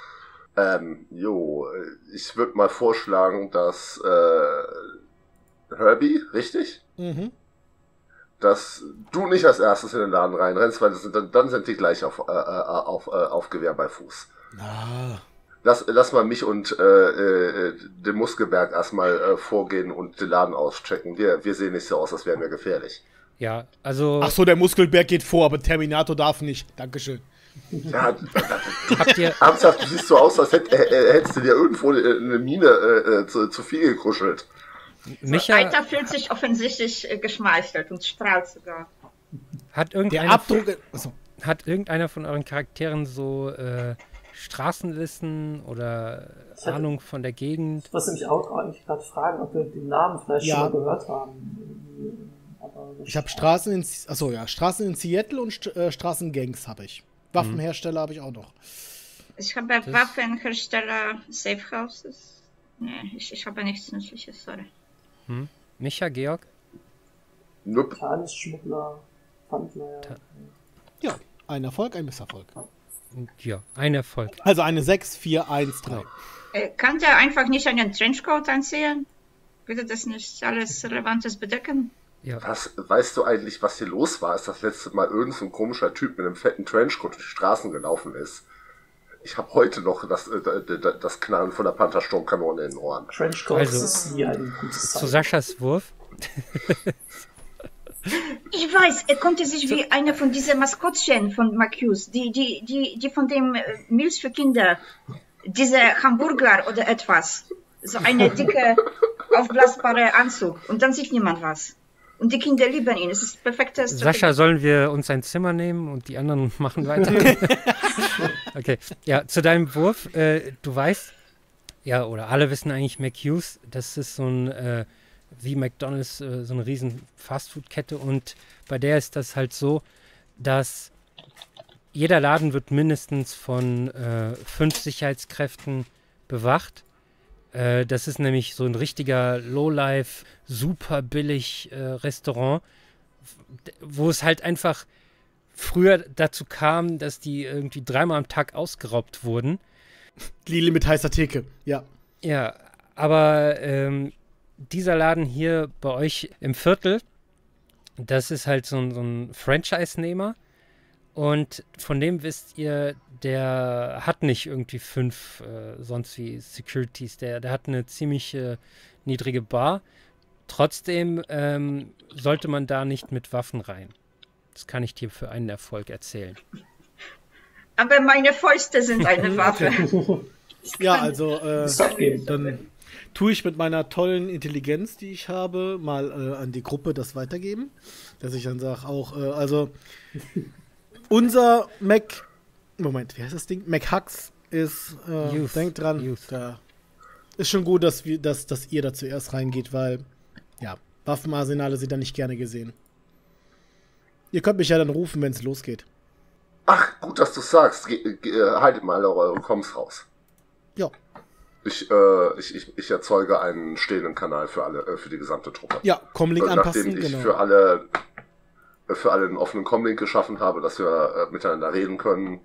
Ich würde mal vorschlagen, dass Herbie, richtig? Mhm. Dass du nicht als erstes in den Laden reinrennst, weil dann sind die gleich auf Gewehr bei Fuß. Ah. Lass mal mich und den Muskelberg erstmal vorgehen und den Laden auschecken. Wir sehen nicht so aus, als wären wir gefährlich. Ja, also... Ach so, der Muskelberg geht vor, aber Terminator darf nicht. Dankeschön. Ja, Habt ihr... ernsthaft, du siehst so aus, als hättest du dir irgendwo eine Mine zu viel Micha, Eiter fühlt sich offensichtlich geschmeichelt und strahlt sogar. Hat Der irgendeiner, Abdruck. Achso. hat irgendeiner von euren Charakteren so Straßenwissen oder Ahnung von der Gegend? Ich muss nämlich auch eigentlich gerade fragen, ob wir den Namen vielleicht Ja. schon mal gehört haben. Aber Ich habe Straßen in Straßen in Seattle und Straßengangs habe ich. Waffenhersteller habe ich auch noch. Ich habe Waffenhersteller, Safe Houses. Nee, ich habe nichts Nützliches, sorry. Micha, Georg? Nope. Tagesschmuggler, Pfandleier. Ja, ein Erfolg, ein Misserfolg. Ja, ein Erfolg. Also eine 6, 4, 1, 3. Kann der einfach nicht einen Trenchcoat anziehen? Würde das nicht alles Relevantes bedecken? Ja. Weißt du eigentlich, was hier los war, als das letzte Mal irgend so ein komischer Typ mit einem fetten Trenchcoat durch die Straßen gelaufen ist? Ich habe heute noch das Knallen von der Panthersturmkanone in den Ohren. Trenchcoat Also, ist nie ein gutes Zu Zeichen. Saschas Wurf. Ich weiß, er konnte sich wie eine von diesen Maskottchen von Marcus, die von dem Milch für Kinder, diese Hamburger oder etwas, so eine dicke, aufblasbare Anzug und dann sieht niemand was. Und die Kinder lieben ihn, es ist perfekte Strategie. Sascha, sollen wir uns ein Zimmer nehmen und die anderen machen weiter? Okay, ja, zu deinem Wurf. Du weißt, ja, oder alle wissen eigentlich, McHughes, das ist so ein, wie McDonald's, so eine riesen Fastfood-Kette und bei der ist das halt so, dass jeder Laden wird mindestens von 5 Sicherheitskräften bewacht. Das ist nämlich so ein richtiger Lowlife, super billig Restaurant, wo es halt einfach früher dazu kam, dass die irgendwie 3-mal am Tag ausgeraubt wurden. Lili mit heißer Theke, ja. Ja, aber dieser Laden hier bei euch im Viertel, das ist halt so ein Franchise-Nehmer und von dem wisst ihr, der hat nicht irgendwie 5 sonst wie Securities, der hat eine ziemlich niedrige Bar. Trotzdem sollte man da nicht mit Waffen rein. Das kann ich dir für einen Erfolg erzählen. Aber meine Fäuste sind eine Waffe. Ja, also abgeben. dann tue ich mit meiner tollen Intelligenz, die ich habe, mal an die Gruppe das weitergeben. Dass ich dann sage auch, also unser Moment, wie heißt das Ding? McHux ist, Youth. denkt dran, Youth. da ist schon gut, dass ihr da zuerst reingeht, weil, ja, Waffenarsenale sind da nicht gerne gesehen. Ihr könnt mich ja dann rufen, wenn es losgeht. Ach, gut, dass du sagst. Haltet mal eure Comms raus. Ja. Ich erzeuge einen stehenden Kanal für die gesamte Truppe. Ja, Comlink anpassen, Nachdem ich genau. für alle einen offenen Comlink geschaffen habe, dass wir miteinander reden können.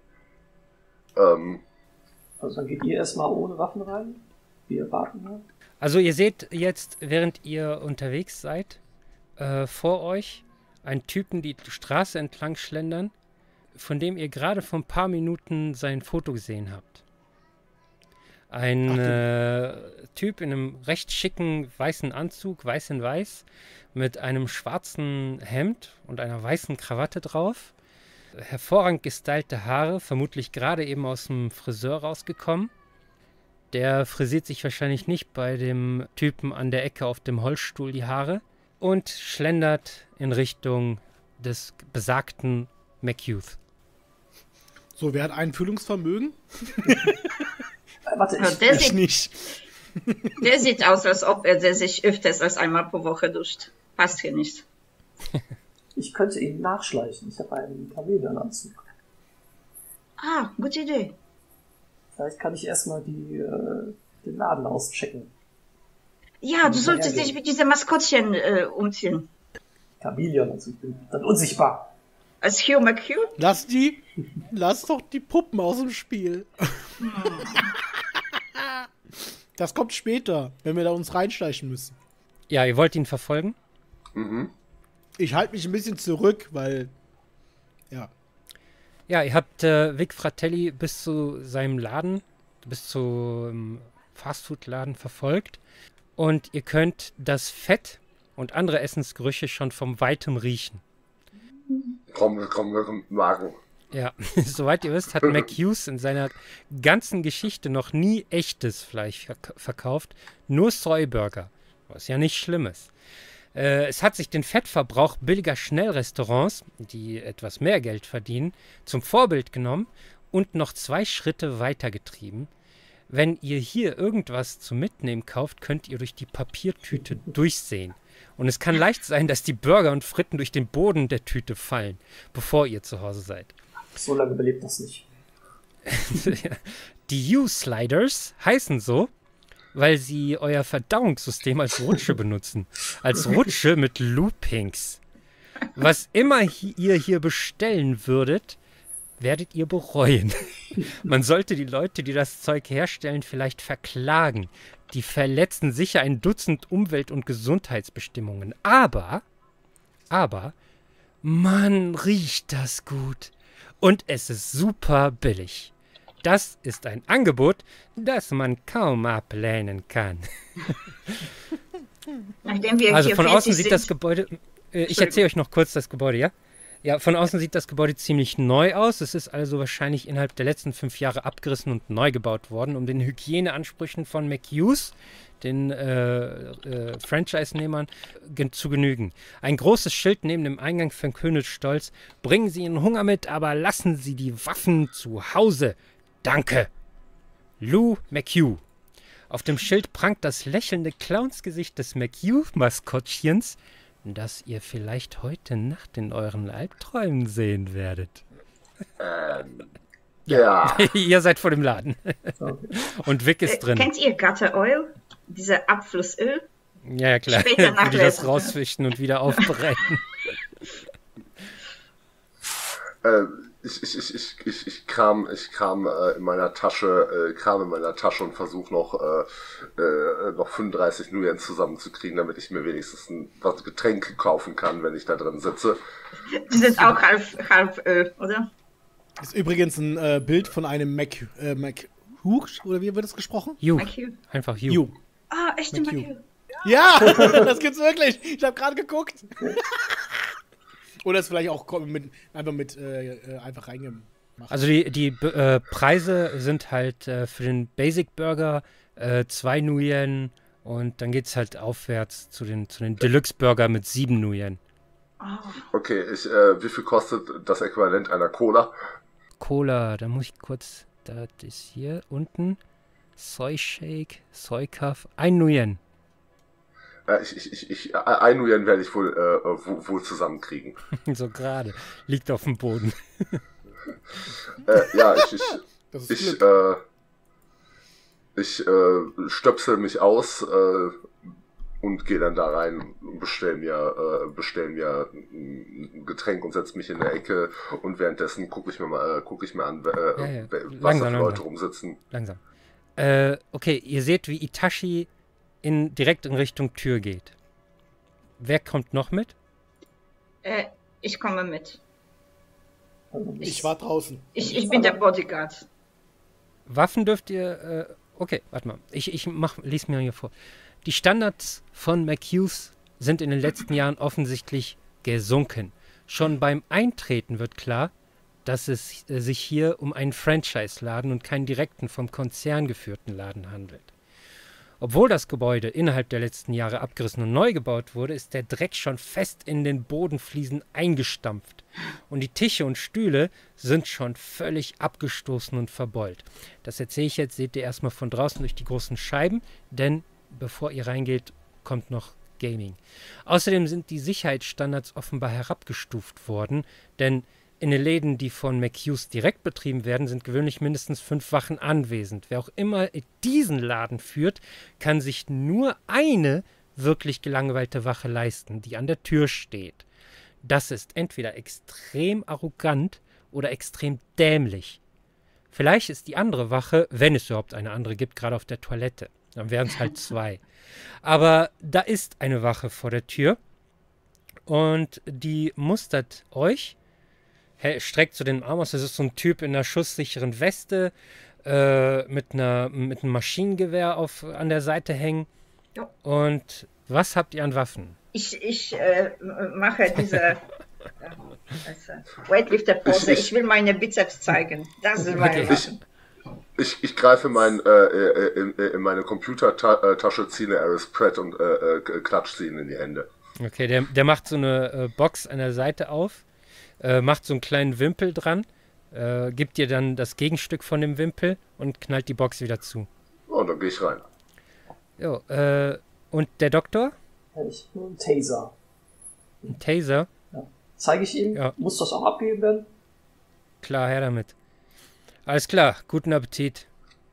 Also dann geht ihr erstmal ohne Waffen rein. Wir warten mal. Also ihr seht jetzt, während ihr unterwegs seid, vor euch einen Typen die Straße entlang schlendern, von dem ihr gerade vor ein paar Minuten sein Foto gesehen habt. Ein Typ in einem recht schicken weißen Anzug, weiß in weiß, mit einem schwarzen Hemd und einer weißen Krawatte drauf. Hervorragend gestylte Haare, vermutlich gerade eben aus dem Friseur rausgekommen. Der frisiert sich wahrscheinlich nicht bei dem Typen an der Ecke auf dem Holzstuhl die Haare und schlendert in Richtung des besagten McHughes. So, wer hat Einfühlungsvermögen? Warte, Ja, ich, der, Ich sieht, nicht. der sieht aus, als ob er sich öfters als einmal pro Woche duscht. Passt hier nicht. ich könnte ihn nachschleichen. Ich habe einen Chamäleonanzug. Ah, gute Idee. Vielleicht kann ich erstmal den Laden auschecken. Ja, du solltest dich mit diesem Maskottchen umziehen. Chamäleonanzug, bin dann unsichtbar. Als Hugh McHugh? Lass doch die Puppen aus dem Spiel. Das kommt später, wenn wir da uns reinschleichen müssen. Ja, ihr wollt ihn verfolgen? Ich halte mich ein bisschen zurück, weil, ja. Ja, ihr habt Vic Fratelli bis zu seinem Laden, bis zum Fastfood-Laden verfolgt. Und ihr könnt das Fett und andere Essensgerüche schon von Weitem riechen. Komm, Magen. Ja, soweit ihr wisst, hat McHughes in seiner ganzen Geschichte noch nie echtes Fleisch verkauft. Nur Soyburger, was ja nicht schlimm ist. Es hat sich den Fettverbrauch billiger Schnellrestaurants, die etwas mehr Geld verdienen, zum Vorbild genommen und noch 2 Schritte weitergetrieben. Wenn ihr hier irgendwas zum Mitnehmen kauft, könnt ihr durch die Papiertüte durchsehen. Und es kann leicht sein, dass die Burger und Fritten durch den Boden der Tüte fallen, bevor ihr zu Hause seid. So lange belebt das nicht. Die U-Sliders heißen so, weil sie euer Verdauungssystem als Rutsche benutzen. Als Rutsche mit Loopings. Was immer ihr hier bestellen würdet, werdet ihr bereuen. Man sollte die Leute, die das Zeug herstellen, vielleicht verklagen. Die verletzen sicher ein Dutzend Umwelt- und Gesundheitsbestimmungen. Aber, man riecht das gut. Und es ist super billig. Das ist ein Angebot, das man kaum ablehnen kann. Nachdem wir Also hier von außen fertig sieht sind, das Gebäude, ich erzähle euch noch kurz das Gebäude, ja? Ja, von außen sieht das Gebäude ziemlich neu aus. Es ist also wahrscheinlich innerhalb der letzten 5 Jahre abgerissen und neu gebaut worden, um den Hygieneansprüchen von McHughes, den Franchise-Nehmern, zu genügen. Ein großes Schild neben dem Eingang verkündet stolz: Bringen Sie Ihren Hunger mit, aber lassen Sie die Waffen zu Hause. Danke. Lou McHugh. Auf dem Schild prangt das lächelnde Clownsgesicht des McHugh-Maskottchens, das ihr vielleicht heute Nacht in euren Albträumen sehen werdet. Ja. Ihr seid vor dem Laden. Und Vic ist drin. Kennt ihr Gutter Oil? Diese Abflussöl? Ja, klar. Später Wo die das nachlesen. rausfischen und wieder aufbereiten. Ich kram in meiner Tasche und versuche noch 35 Nuyen zusammenzukriegen, damit ich mir wenigstens was Getränke kaufen kann, wenn ich da drin sitze. Die sind auch halb Öl, oder? Das ist übrigens ein Bild von einem McHugh, oder wie wird es gesprochen? Hugh. McHugh. Einfach Hugh. Hugh. Ah, echte McHugh. McHugh. Ja, das gibt's wirklich. Ich habe gerade geguckt. Oder ist vielleicht auch einfach reingemacht. Also die Preise sind halt für den Basic Burger 2 Nuyen und dann geht's halt aufwärts zu den Deluxe Burger mit 7 Nuyen. Okay, wie viel kostet das Äquivalent einer Cola? Cola, da muss ich kurz, das ist hier unten, Soy Shake, Soy Cuff, 1 Nuyen. 1 Nuyen werde ich wohl zusammenkriegen. So gerade, liegt auf dem Boden. Ja, Das ist ich Glück. stöpsel mich aus und gehe dann da rein und bestell mir ein Getränk und setze mich in der Ecke und währenddessen gucke ich mir an, was da für Leute rumsitzen. Langsam. Okay, ihr seht, wie Itachi direkt in Richtung Tür geht. Wer kommt noch mit? Ich komme mit. Ich war draußen. Ich bin der Bodyguard. Waffen dürft ihr. Okay, warte mal. Lies mir hier vor. Die Standards von McHughes sind in den letzten Jahren offensichtlich gesunken. Schon beim Eintreten wird klar, dass es sich hier um einen Franchise-Laden und keinen direkten vom Konzern geführten Laden handelt. Obwohl das Gebäude innerhalb der letzten Jahre abgerissen und neu gebaut wurde, ist der Dreck schon fest in den Bodenfliesen eingestampft. Und die Tische und Stühle sind schon völlig abgestoßen und verbeult. Das erzähle ich jetzt, seht ihr erstmal von draußen durch die großen Scheiben, denn bevor ihr reingeht, kommt noch Gaming. Außerdem sind die Sicherheitsstandards offenbar herabgestuft worden, denn in den Läden, die von McHughes direkt betrieben werden, sind gewöhnlich mindestens 5 Wachen anwesend. Wer auch immer diesen Laden führt, kann sich nur eine wirklich gelangweilte Wache leisten, die an der Tür steht. Das ist entweder extrem arrogant oder extrem dämlich. Vielleicht ist die andere Wache, wenn es überhaupt eine andere gibt, gerade auf der Toilette. Dann wären es halt 2. Aber da ist eine Wache vor der Tür und die mustert euch, streckt so den Arm aus. Das ist so ein Typ in einer schusssicheren Weste mit einem Maschinengewehr an der Seite hängen. Ja. Und was habt ihr an Waffen? Ich mache diese Weightlifter-Pose. Ich will meine Bizeps zeigen. Das ist meine Waffe. Ich greife in meine Computertasche, ziehe eine Aris Pratt und klatsch sie ihnen in die Hände. Okay, der macht so eine Box an der Seite auf, macht so einen kleinen Wimpel dran, gibt dir dann das Gegenstück von dem Wimpel und knallt die Box wieder zu. Oh, dann gehe ich rein. Jo, und der Doktor? Ich nur einen Taser. Ein Taser? Ja. Zeige ich ihm? Ja. Muss das auch abgegeben werden? Klar, her damit. Alles klar, guten Appetit.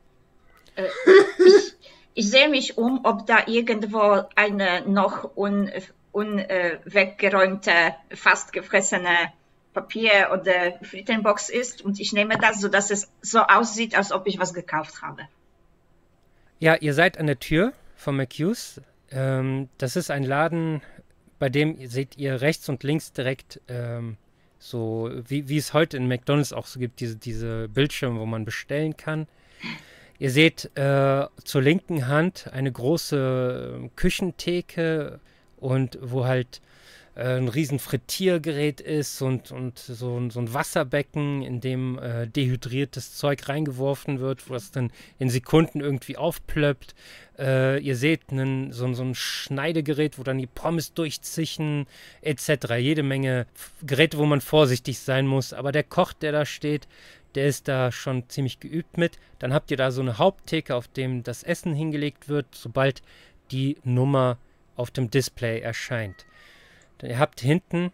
Ich sehe mich um, ob da irgendwo eine noch weggeräumte, fast gefressene Papier- oder Frittenbox ist. Und ich nehme das, sodass es so aussieht, als ob ich was gekauft habe. Ja, ihr seid an der Tür von McHughes. Das ist ein Laden, bei dem seht ihr rechts und links direkt so, wie es heute in McDonald's auch so gibt, diese Bildschirme, wo man bestellen kann. Ihr seht zur linken Hand eine große Küchentheke und wo halt ein riesen Frittiergerät ist und so ein Wasserbecken, in dem dehydriertes Zeug reingeworfen wird, wo es dann in Sekunden irgendwie aufplöppt. Ihr seht so ein Schneidegerät, wo dann die Pommes durchziehen, etc. Jede Menge Geräte, wo man vorsichtig sein muss. Aber der Koch, der da steht, der ist da schon ziemlich geübt mit. Dann habt ihr da so eine Haupttheke, auf dem das Essen hingelegt wird, sobald die Nummer auf dem Display erscheint. Ihr habt hinten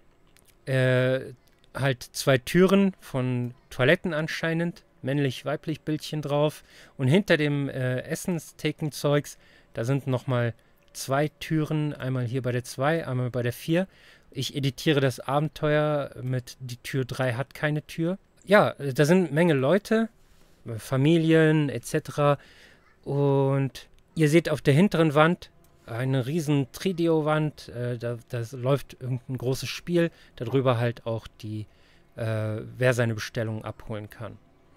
halt 2 Türen von Toiletten anscheinend, männlich-weiblich Bildchen drauf. Und hinter dem Essensthekenzeugs, da sind nochmal 2 Türen, einmal hier bei der 2, einmal bei der 4. Ich editiere das Abenteuer mit die Tür 3 hat keine Tür. Ja, da sind eine Menge Leute, Familien etc. Und ihr seht auf der hinteren Wand eine riesen Tridio-Wand, da läuft irgendein großes Spiel, darüber halt auch wer seine Bestellung abholen kann.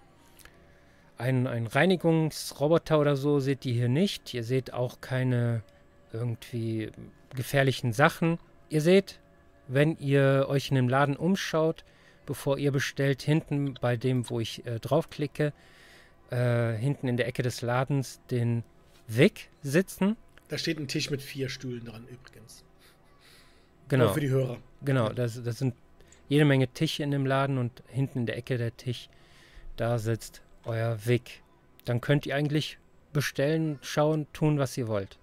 Ein Reinigungsroboter oder so seht ihr hier nicht. Ihr seht auch keine irgendwie gefährlichen Sachen. Ihr seht, wenn ihr euch in dem Laden umschaut, bevor ihr bestellt, hinten bei dem, wo ich draufklicke, hinten in der Ecke des Ladens den Vic sitzen. Da steht ein Tisch mit 4 Stühlen dran übrigens. Genau. Nur für die Hörer. Genau, das sind jede Menge Tische in dem Laden und hinten in der Ecke der Tisch, da sitzt euer Vic. Dann könnt ihr eigentlich bestellen, schauen, tun, was ihr wollt.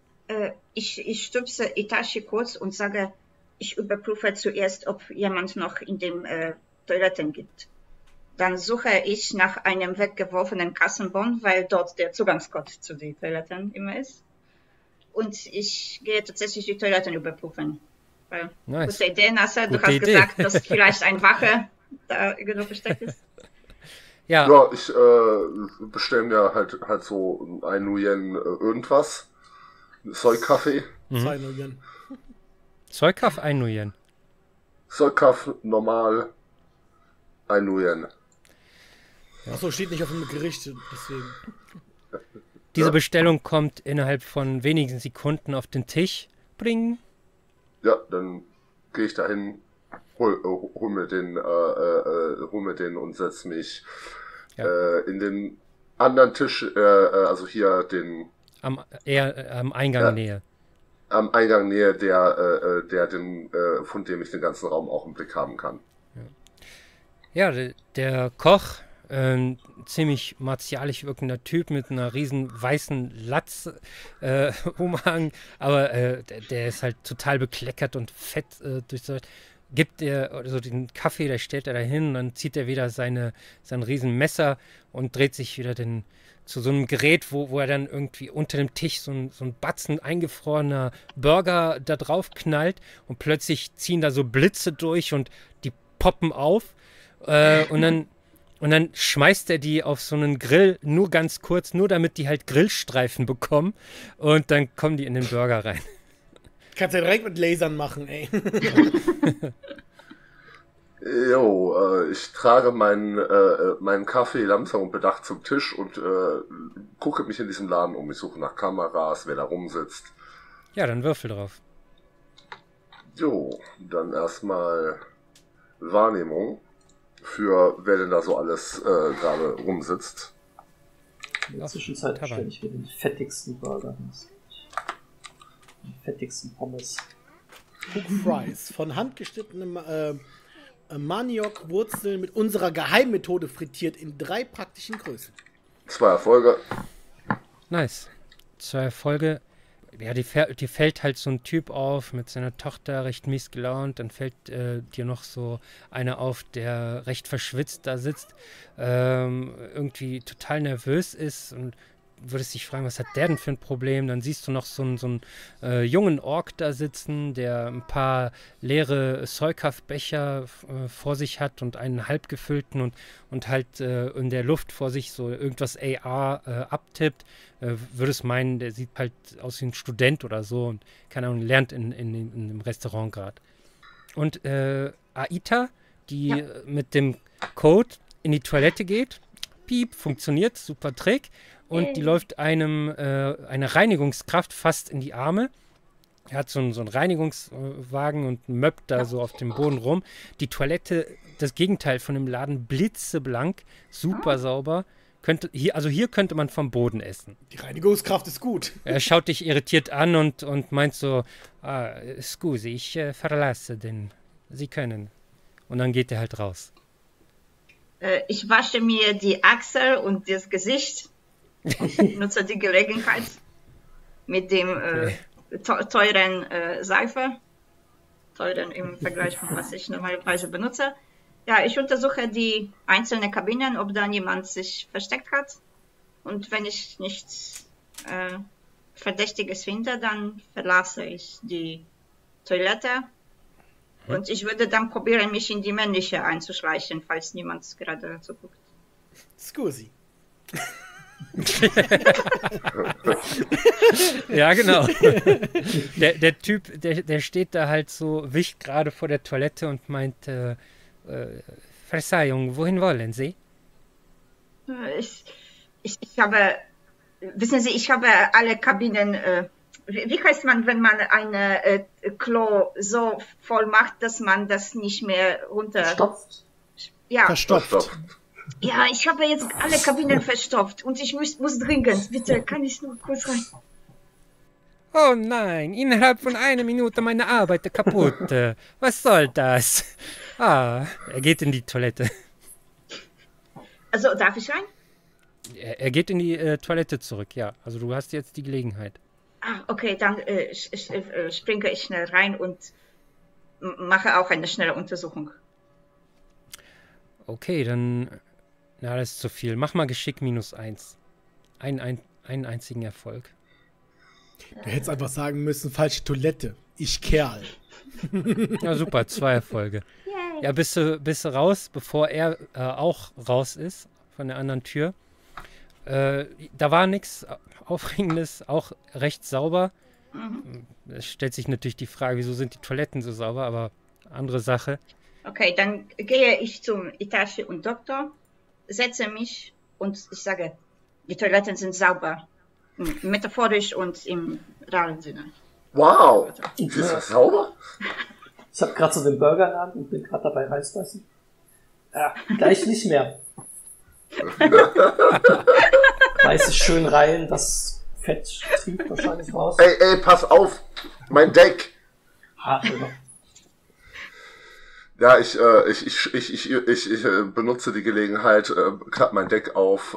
Ich stupse Itachi kurz und sage, ich überprüfe zuerst, ob jemand noch in den Toiletten gibt. Dann suche ich nach einem weggeworfenen Kassenbon, weil dort der Zugangscode zu den Toiletten immer ist. Und ich gehe tatsächlich die Toiletten überprüfen. Weil, nice. Gute Idee, Nasser, du Gute hast Idee. gesagt, dass vielleicht ein Wache da irgendwo versteckt ist. Ja, Ja, ich bestelle mir halt so ein Nuyen irgendwas. Soy-Kaffee. 2 Nuyen. Zeugkaff, 1 Nuyen. Soy-Kaffee normal. Ein Nuyen. Achso, steht nicht auf dem Gericht, deswegen. Diese Bestellung kommt innerhalb von wenigen Sekunden auf den Tisch. Bring. Ja, dann gehe ich dahin, hol mir den und setz mich in den anderen Tisch, also hier Am Eingang Nähe. am Eingang nähe, von dem ich den ganzen Raum auch im Blick haben kann. Ja, der Koch, ziemlich martialisch wirkender Typ mit einer riesen weißen Umhang, aber der ist halt total bekleckert und fett durchsäuert. Gibt er also den Kaffee, der stellt er da hin, dann zieht er wieder sein riesen Messer und dreht sich wieder zu so einem Gerät, wo er dann irgendwie unter dem Tisch so ein Batzen eingefrorener Burger da drauf knallt und plötzlich ziehen da so Blitze durch und die poppen auf und dann schmeißt er die auf so einen Grill, nur ganz kurz, nur damit die halt Grillstreifen bekommen und dann kommen die in den Burger rein. Kannst ja direkt mit Lasern machen, ey. Jo, ich trage meinen Kaffee langsam und bedacht zum Tisch und gucke mich in diesem Laden um. Ich suche nach Kameras, wer da rumsitzt. Ja, dann Würfel drauf. Jo, dann erstmal Wahrnehmung für wer denn da so alles gerade rumsitzt. In der Zwischenzeit Tabak. stelle ich mir den fettigsten Burger hin. Den fettigsten Pommes. Cook Fries von handgeschnittenem Maniokwurzeln mit unserer Geheimmethode frittiert in 3 praktischen Größen. 2 Erfolge. Nice. 2 Erfolge. Ja, die fällt halt so ein Typ auf mit seiner Tochter, recht mies gelaunt. Dann fällt dir noch so einer auf, der recht verschwitzt da sitzt, irgendwie total nervös ist und würdest dich fragen, was hat der denn für ein Problem? Dann siehst du noch so einen jungen Ork da sitzen, der ein paar leere Säukaff-Becher vor sich hat und einen halbgefüllten und halt in der Luft vor sich so irgendwas AR abtippt. Würdest meinen, der sieht halt aus wie ein Student oder so und keine Ahnung, lernt in einem Restaurant gerade. Und Aita, die mit dem Code in die Toilette geht, piep, funktioniert, super Trick. Und die läuft eine Reinigungskraft fast in die Arme. Er hat so einen Reinigungswagen und möppt da so auf dem Boden rum. Die Toilette, das Gegenteil von dem Laden, blitzeblank, super sauber. Hier könnte man vom Boden essen. Die Reinigungskraft ist gut. Er schaut dich irritiert an und meint so, scusi, ich verlasse den. Sie können. Und dann geht er halt raus. Ich wasche mir die Achsel und das Gesicht. Ich nutze die Gelegenheit mit dem teuren Seife. Teuren im Vergleich von was ich normalerweise benutze. Ja, ich untersuche die einzelnen Kabinen, ob da niemand sich versteckt hat. Und wenn ich nichts Verdächtiges finde, dann verlasse ich die Toilette. Und ich würde dann probieren, mich in die männliche einzuschleichen, falls niemand gerade zuguckt. Scusi. Ja, genau. Der Typ, der steht da halt so, wischt gerade vor der Toilette und meint, Verzeihung, wohin wollen Sie? Ich habe, wissen Sie, ich habe alle Kabinen, wie heißt man, wenn man eine Klo so voll macht, dass man das nicht mehr runter... Verstopft? Ja. Verstopft. Ja, ich habe jetzt alle Kabinen verstopft und ich muss dringend. Bitte, kann ich nur kurz rein? Oh nein, innerhalb von 1 Minute meine Arbeit kaputt. Was soll das? Er geht in die Toilette. Also, darf ich rein? Er geht in die Toilette zurück, ja. Also du hast jetzt die Gelegenheit. Okay, dann springe ich schnell rein und mache auch eine schnelle Untersuchung. Okay, dann... Na, das ist zu viel. Mach mal Geschick -1. Einen einzigen Erfolg. Du hättest einfach sagen müssen, falsche Toilette. Ich Kerl. Ja, super, 2 Erfolge. Yay. Ja, bist du raus, bevor er auch raus ist von der anderen Tür. Da war nichts Aufregendes, auch recht sauber. Es stellt sich natürlich die Frage, wieso sind die Toiletten so sauber, aber andere Sache. Okay, dann gehe ich zum Itachi und Doktor, setze mich und ich sage, die Toiletten sind sauber. Metaphorisch und im realen Sinne. Wow! Ist das sauber? Ich habe gerade so den Burger in der Hand und bin gerade dabei reinsprechen. Ja, gleich nicht mehr. Reiß ich schön rein, das Fett trieft wahrscheinlich raus. Ey, pass auf! Mein Deck! Ja, ich benutze die Gelegenheit, klappe mein Deck auf,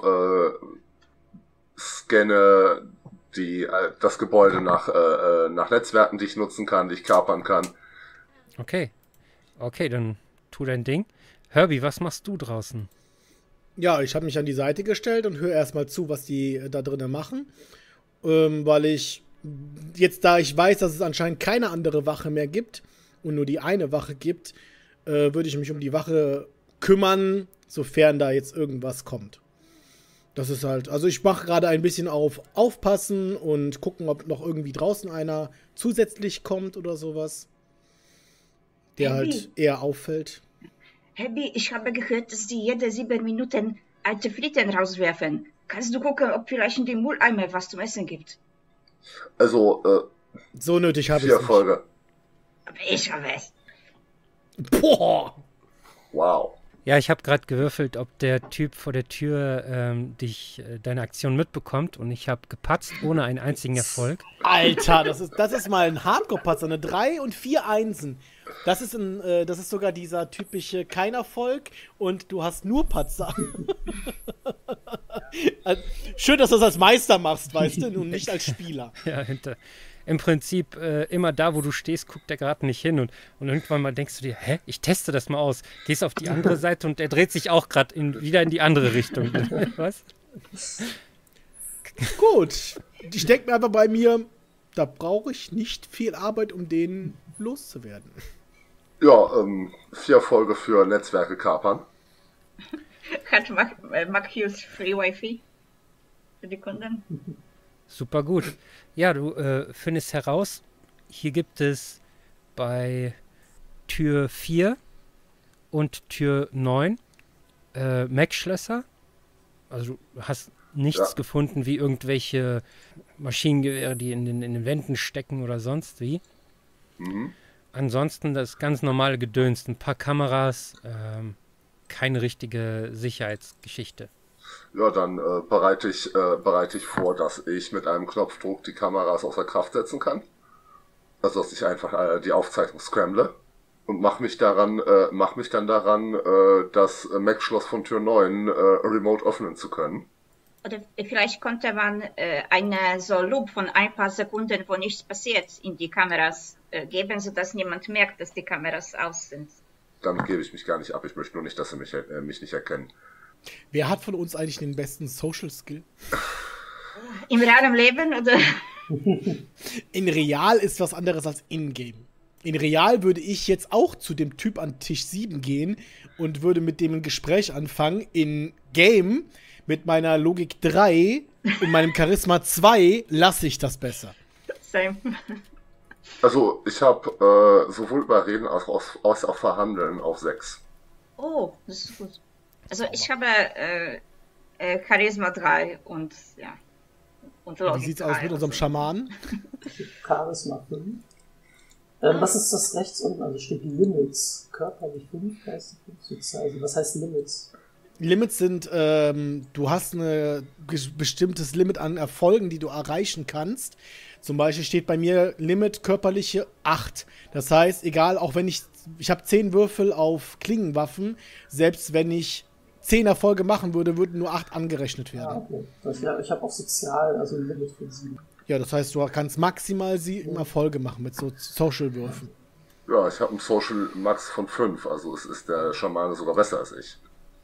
scanne das Gebäude nach Netzwerken, die ich nutzen kann, die ich kapern kann. Okay, dann tu dein Ding. Herbie, was machst du draußen? Ja, ich habe mich an die Seite gestellt und höre erstmal zu, was die da drinnen machen. Weil ich jetzt, da ich weiß, dass es anscheinend keine andere Wache mehr gibt und nur die eine Wache gibt, würde ich mich um die Wache kümmern, sofern da jetzt irgendwas kommt. Das ist halt, also ich mache gerade ein bisschen aufpassen und gucken, ob noch irgendwie draußen einer zusätzlich kommt oder sowas, der halt eher auffällt. Herbie, ich habe gehört, dass die jede 7 Minuten alte Fritten rauswerfen. Kannst du gucken, ob vielleicht in dem Mülleimer was zum Essen gibt? Also, so nötig habe ich 4 Erfolge. Aber ich habe es. Boah! Wow. Ja, ich habe gerade gewürfelt, ob der Typ vor der Tür deine Aktion mitbekommt und ich habe gepatzt ohne einen einzigen Erfolg. Alter, das ist mal ein Hardcore-Patzer, eine 3 und 4 Einsen. Das ist sogar dieser typische kein Erfolg und du hast nur Patzer. Schön, dass du das als Meister machst, weißt du, und nicht als Spieler. Ja, im Prinzip immer da, wo du stehst, guckt er gerade nicht hin und irgendwann mal denkst du dir, hä, ich teste das mal aus. Gehst auf die andere Seite und er dreht sich auch gerade wieder in die andere Richtung. Was? Gut, ich denke mir einfach bei mir, da brauche ich nicht viel Arbeit, um den loszuwerden. Ja, 4 Erfolge für Netzwerke kapern. Hat Marcus Free Wi-Fi für die Kunden? Super gut. Ja, du findest heraus, hier gibt es bei Tür 4 und Tür 9 Mac-Schlösser. Also du hast nichts gefunden wie irgendwelche Maschinengewehre, die in den Wänden stecken oder sonst wie. Mhm. Ansonsten das ganz normale Gedöns, ein paar Kameras, keine richtige Sicherheitsgeschichte. Ja, dann bereite ich vor, dass ich mit einem Knopfdruck die Kameras außer Kraft setzen kann. Also dass ich einfach die Aufzeichnung scramble und mach mich dann daran, das Mac-Schloss von Tür 9 remote öffnen zu können. Oder vielleicht konnte man eine so Loop von ein paar Sekunden, wo nichts passiert, in die Kameras geben, sodass niemand merkt, dass die Kameras aus sind. Damit gebe ich mich gar nicht ab. Ich möchte nur nicht, dass sie mich nicht erkennen. Wer hat von uns eigentlich den besten Social Skill? Im realen Leben oder? In Real ist was anderes als in-game. In Real würde ich jetzt auch zu dem Typ an Tisch 7 gehen und würde mit dem ein Gespräch anfangen. In Game mit meiner Logik 3 und meinem Charisma 2 lasse ich das besser. Same. Also ich habe sowohl Überreden als auch Verhandeln auf 6. Oh, das ist gut. Also ich habe Charisma 3 und ja. Und Logik. Wie sieht's aus mit unserem Schamanen? Charisma 5. Was ist das rechts unten? Also steht Limits. Körperlich 5, Geistig 5. Also was heißt Limits? Limits sind, du hast ein bestimmtes Limit an Erfolgen, die du erreichen kannst. Zum Beispiel steht bei mir Limit körperliche 8. Das heißt, egal, auch wenn ich habe 10 Würfel auf Klingenwaffen, selbst wenn ich 10 Erfolge machen würde, würden nur 8 angerechnet werden. Ah, okay. Ich habe auf Sozial, also ein Limit von 7. Ja, das heißt, du kannst maximal 7 Erfolge machen mit so Social-Würfen. Ja, ich habe einen Social Max von 5, also es ist der Schamane sogar besser als ich.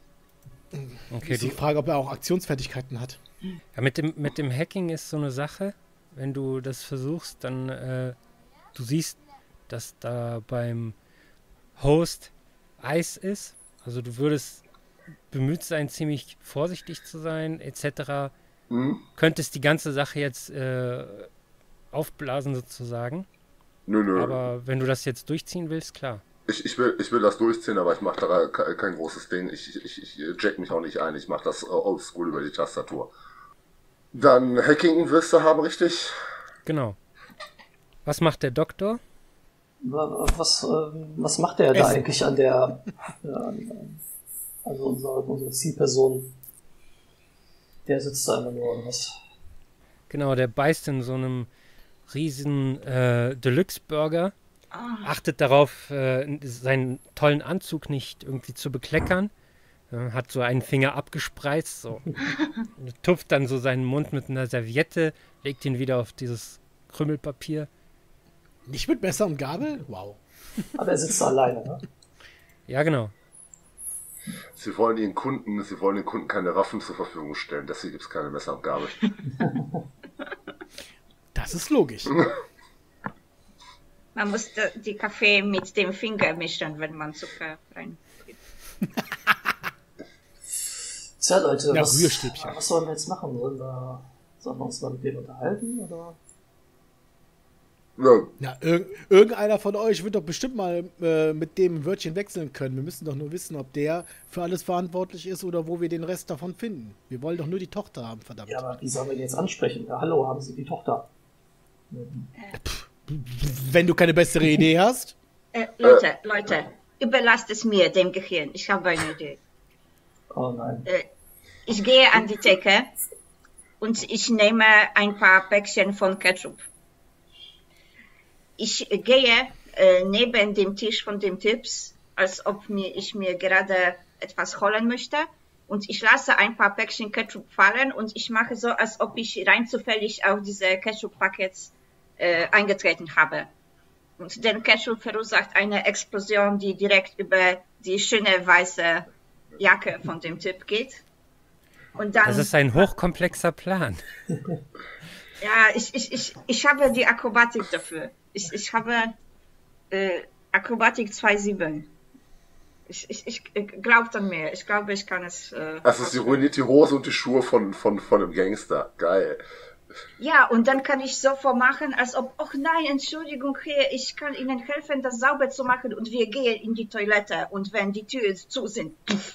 Okay, ist die Frage, ob er auch Aktionsfertigkeiten hat. Ja, mit dem Hacking ist so eine Sache, wenn du das versuchst, dann du siehst, dass da beim Host Eis ist. Also du würdest bemüht sein, ziemlich vorsichtig zu sein, etc. Könntest die ganze Sache jetzt aufblasen sozusagen. Nö. Aber wenn du das jetzt durchziehen willst, klar. Ich will das durchziehen, aber ich mache da kein großes Ding. Ich jack mich auch nicht ein. Ich mache das oldschool über die Tastatur. Dann Hacking wirst du haben, richtig? Genau. Was macht der Doktor? Was macht der da eigentlich an der, also unsere Zielperson? Der sitzt da immer nur, oder was? Genau, der beißt in so einem riesen Deluxe-Burger. Achtet darauf, seinen tollen Anzug nicht irgendwie zu bekleckern. Hat so einen Finger abgespreizt, so. Tupft dann so seinen Mund mit einer Serviette, legt ihn wieder auf dieses Krümmelpapier. Nicht mit Messer und Gabel? Wow. Aber er sitzt da alleine, ne? Ja, genau. Sie wollen den Kunden keine Waffen zur Verfügung stellen, deswegen gibt es keine Messer und Gabel. Das ist logisch. Man muss die Kaffee mit dem Finger mischen, wenn man Zucker rein. Tja, Leute, Ja, was Rührstäbchen. sollen wir jetzt machen? Sollen wir uns mal mit denen unterhalten? Oder? Ja, Na, irgendeiner von euch wird doch bestimmt mal mit dem ein Wörtchen wechseln können. Wir müssen doch nur wissen, ob der für alles verantwortlich ist oder wo wir den Rest davon finden. Wir wollen doch nur die Tochter haben, verdammt. Ja, aber wie sollen wir den jetzt ansprechen? Ja, hallo, haben Sie die Tochter? Wenn du keine bessere Idee hast. Leute, überlasst es mir, dem Gehirn. Ich habe eine Idee. Oh nein. Ich gehe an die Theke und ich nehme ein paar Päckchen von Ketchup. Ich gehe neben dem Tisch von dem Tipps, als ob ich mir gerade etwas holen möchte. Und ich lasse ein paar Päckchen Ketchup fallen und ich mache so, als ob ich rein zufällig auf diese Ketchup-Pakets eingetreten habe. Und der Ketchup verursacht eine Explosion, die direkt über die schöne weiße Jacke von dem Typ geht. Und dann, Das ist ein hochkomplexer Plan. ja, ich habe die Akrobatik dafür. Ich habe Akrobatik 2,7. Ich glaube an mir. Ich glaube, ich kann es. Also sie ruiniert die Hose und die Schuhe von einem Gangster. Geil. Ja, und dann kann ich so vormachen, als ob, ach nein, Entschuldigung, hier, ich kann Ihnen helfen, das sauber zu machen und wir gehen in die Toilette und wenn die Türen zu sind.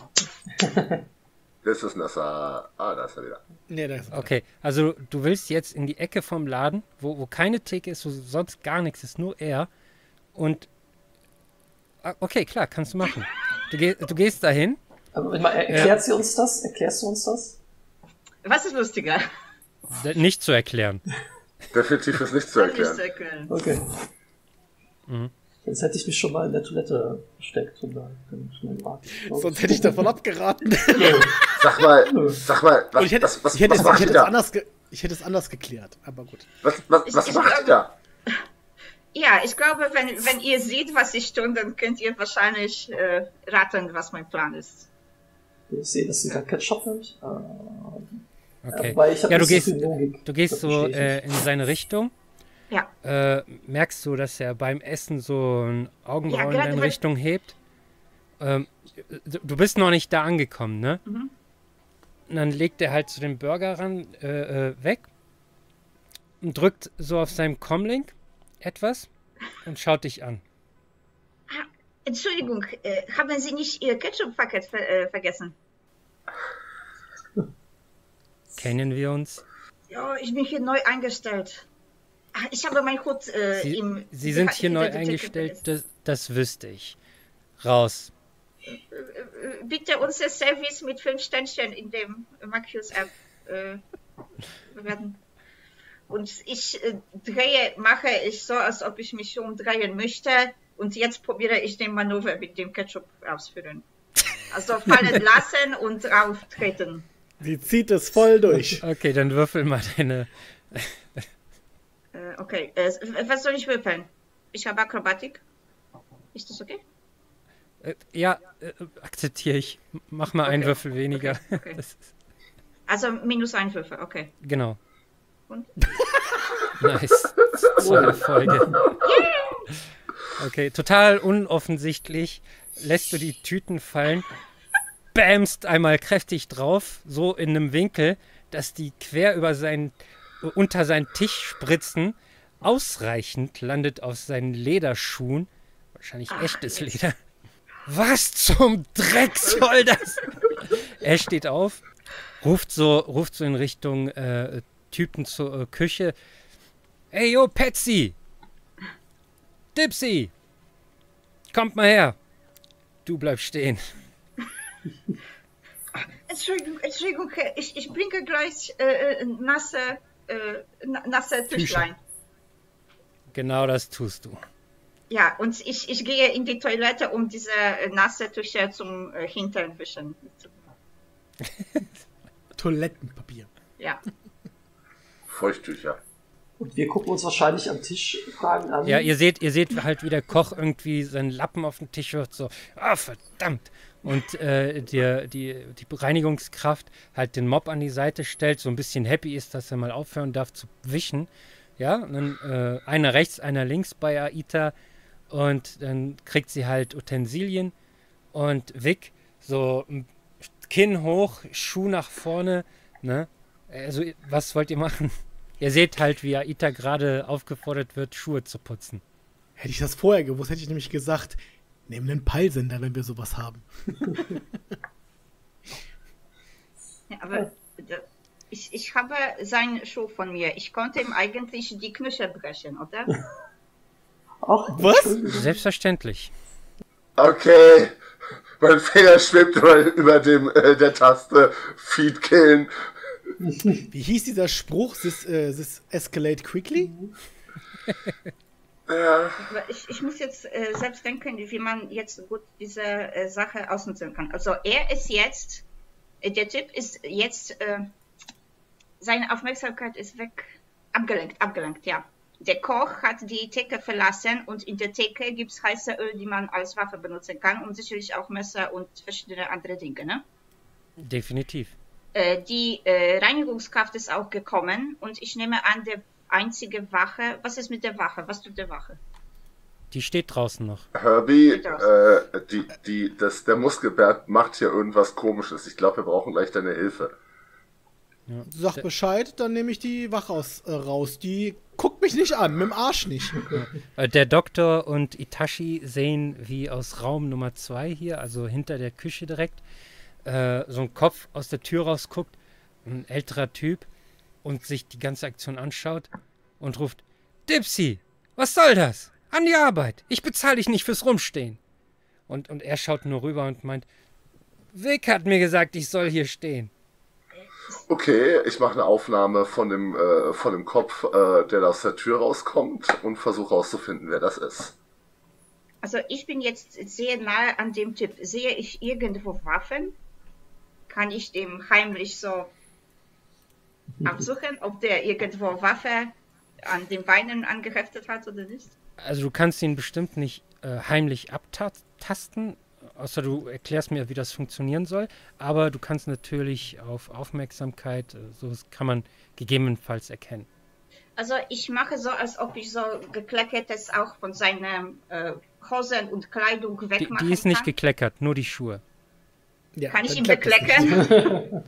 Das ist Nasser. Ah, da ist er wieder. Nee, das Okay, also du willst jetzt in die Ecke vom Laden, wo keine Theke ist, wo sonst gar nichts ist, nur er. Und okay, klar, kannst du machen. Du gehst dahin. Aber erklärst du uns das? Was ist lustiger? Nicht zu erklären. Definitiv ist nicht zu erklären. Okay. Jetzt hätte ich mich schon mal in der Toilette versteckt und da dann schnell warten. Sonst hätte ich davon abgeraten. Sag mal, Und ich hätte was macht ihr da? Ich hätte es anders geklärt, aber gut. Was macht ihr da? Ja, ich glaube, wenn ihr seht, was ich tue, dann könnt ihr wahrscheinlich raten, was mein Plan ist. Ich sehe, dass sie da Ketchup nimmt. Okay. Weil ich hab Ja, nicht so viel Logik. du gehst Das so verstehe ich in seine Richtung. Ja. Merkst du, dass er beim Essen so ein Augenbrauen in gerade deine wenn- Richtung hebt? Du bist noch nicht da angekommen, ne? Mhm. Und dann legt er halt so den Burger ran, weg und drückt so auf seinem Comlink etwas und schaut dich an. Entschuldigung, haben Sie nicht Ihr Ketchup-Paket vergessen? Kennen wir uns? Ja, ich bin hier neu eingestellt. Ach, ich habe meinen Hut Sie sind hier neu hinter die Theke eingestellt, vergessen. das wüsste ich. Raus. Bitte unser Service mit 5 Sternchen in dem Macchius-App bewerten. Und ich mache ich so, als ob ich mich umdrehen möchte. Und jetzt probiere ich den Manöver mit dem Ketchup ausführen. Also fallen lassen und drauf treten. Sie zieht es voll durch. Okay, dann würfel mal deine... Okay, was soll ich würfeln? Ich habe Akrobatik. Ist das okay? Ja, akzeptiere ich. Mach mal einen Okay. Würfel weniger. Okay. Das ist, Also -1 Würfel, okay. genau. Und? Nice. 2 Erfolge. Okay, total unoffensichtlich lässt du die Tüten fallen, bämst einmal kräftig drauf, so in einem Winkel, dass die quer unter seinen Tisch spritzen, ausreichend landet auf seinen Lederschuhen, wahrscheinlich echtes Leder. Was zum Dreck soll das? Er steht auf, ruft so in Richtung Typen zur Küche. Ey, yo, Patsy! Dipsy! Kommt mal her! Du bleibst stehen. Entschuldigung, ich bringe gleich nasse Tischlein. Genau das tust du. Ja, und ich gehe in die Toilette, um diese nasse Tücher zum Hintern wischen. Toilettenpapier. Ja. Feuchttücher. Und wir gucken uns wahrscheinlich am Tisch Fragen an. Ja, ihr seht halt, wie der Koch irgendwie seinen Lappen auf den Tisch wirft, so, verdammt. Und die Reinigungskraft halt den Mob an die Seite stellt, so ein bisschen happy ist, dass er mal aufhören darf zu wischen. Ja, und dann einer rechts, einer links bei Aita und dann kriegt sie halt Utensilien und Vic so Kinn hoch, Schuh nach vorne, ne? Also, was wollt ihr machen? Ihr seht halt, wie Aita gerade aufgefordert wird, Schuhe zu putzen. Hätte ich das vorher gewusst, hätte ich nämlich gesagt, nehmen einen Peilsender, wenn wir sowas haben. Ja, aber ich habe seinen Schuh von mir. Ich konnte ihm eigentlich die Knöchel brechen, oder? Ach, Was? Entschuldigung. Selbstverständlich. Okay. Mein Finger schwebt über dem der Taste Feed killen. Wie hieß dieser Spruch? This escalate quickly? Ja. Ich muss jetzt selbst denken, wie man jetzt gut diese Sache ausnutzen kann. Also er ist jetzt, der Typ ist jetzt, seine Aufmerksamkeit ist weg, abgelenkt, ja. Der Koch hat die Theke verlassen und in der Theke gibt es heiße Öl, die man als Waffe benutzen kann und sicherlich auch Messer und verschiedene andere Dinge, ne? Definitiv. Die Reinigungskraft ist auch gekommen und ich nehme an, der einzige Wache, was ist mit der Wache? Was tut der Wache? Die steht draußen noch. Herbie, der Muskelberg macht hier irgendwas Komisches. Ich glaube, wir brauchen gleich deine Hilfe. Ja. Sag Bescheid, dann nehme ich die Wache raus. Die guckt mich nicht an, mit dem Arsch nicht. Der Doktor und Itachi sehen, wie aus Raum Nummer 2 hier, also hinter der Küche direkt, so ein Kopf aus der Tür rausguckt, ein älterer Typ, und sich die ganze Aktion anschaut und ruft: Dipsy, was soll das? An die Arbeit. Ich bezahle dich nicht fürs Rumstehen. Und er schaut nur rüber und meint: Vic hat mir gesagt, ich soll hier stehen. Okay, ich mache eine Aufnahme von dem Kopf, der da aus der Tür rauskommt und versuche rauszufinden, wer das ist. Also ich bin jetzt sehr nahe an dem Typ. Sehe ich irgendwo Waffen? Kann ich dem heimlich so absuchen, ob der irgendwo Waffe an den Beinen angeheftet hat oder nicht? Also du kannst ihn bestimmt nicht heimlich abtasten, außer du erklärst mir, wie das funktionieren soll. Aber du kannst natürlich auf Aufmerksamkeit, so kann man gegebenenfalls erkennen. Also ich mache so, als ob ich so gekleckertes auch von seinen Hosen und Kleidung wegmachen kann. Die ist nicht gekleckert, nur die Schuhe. Ja, Kann ich ihn dann klappt das bekleckern?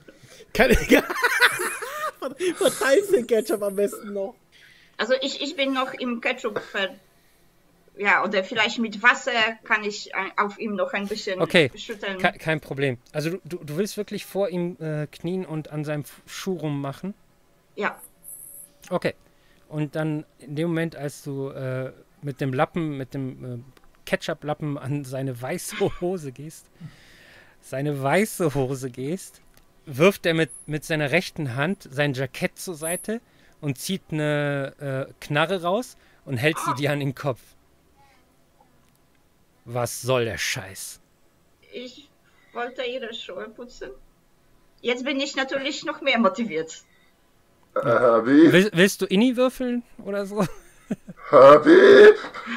Verteilst den Ketchup am besten noch. Also ich bin noch im Ketchup ja, oder vielleicht mit Wasser kann ich auf ihm noch ein bisschen schütteln. Kein Problem. Also du willst wirklich vor ihm knien und an seinem Schuh rummachen? Ja. Okay. Und dann in dem Moment, als du mit dem Ketchup-Lappen an seine weiße Hose gehst, wirft er mit seiner rechten Hand sein Jackett zur Seite und zieht eine Knarre raus und hält sie dir an den Kopf. Was soll der Scheiß? Ich wollte ihre Schuhe putzen. Jetzt bin ich natürlich noch mehr motiviert. Herbie? Willst du Inni würfeln oder so? Herbie?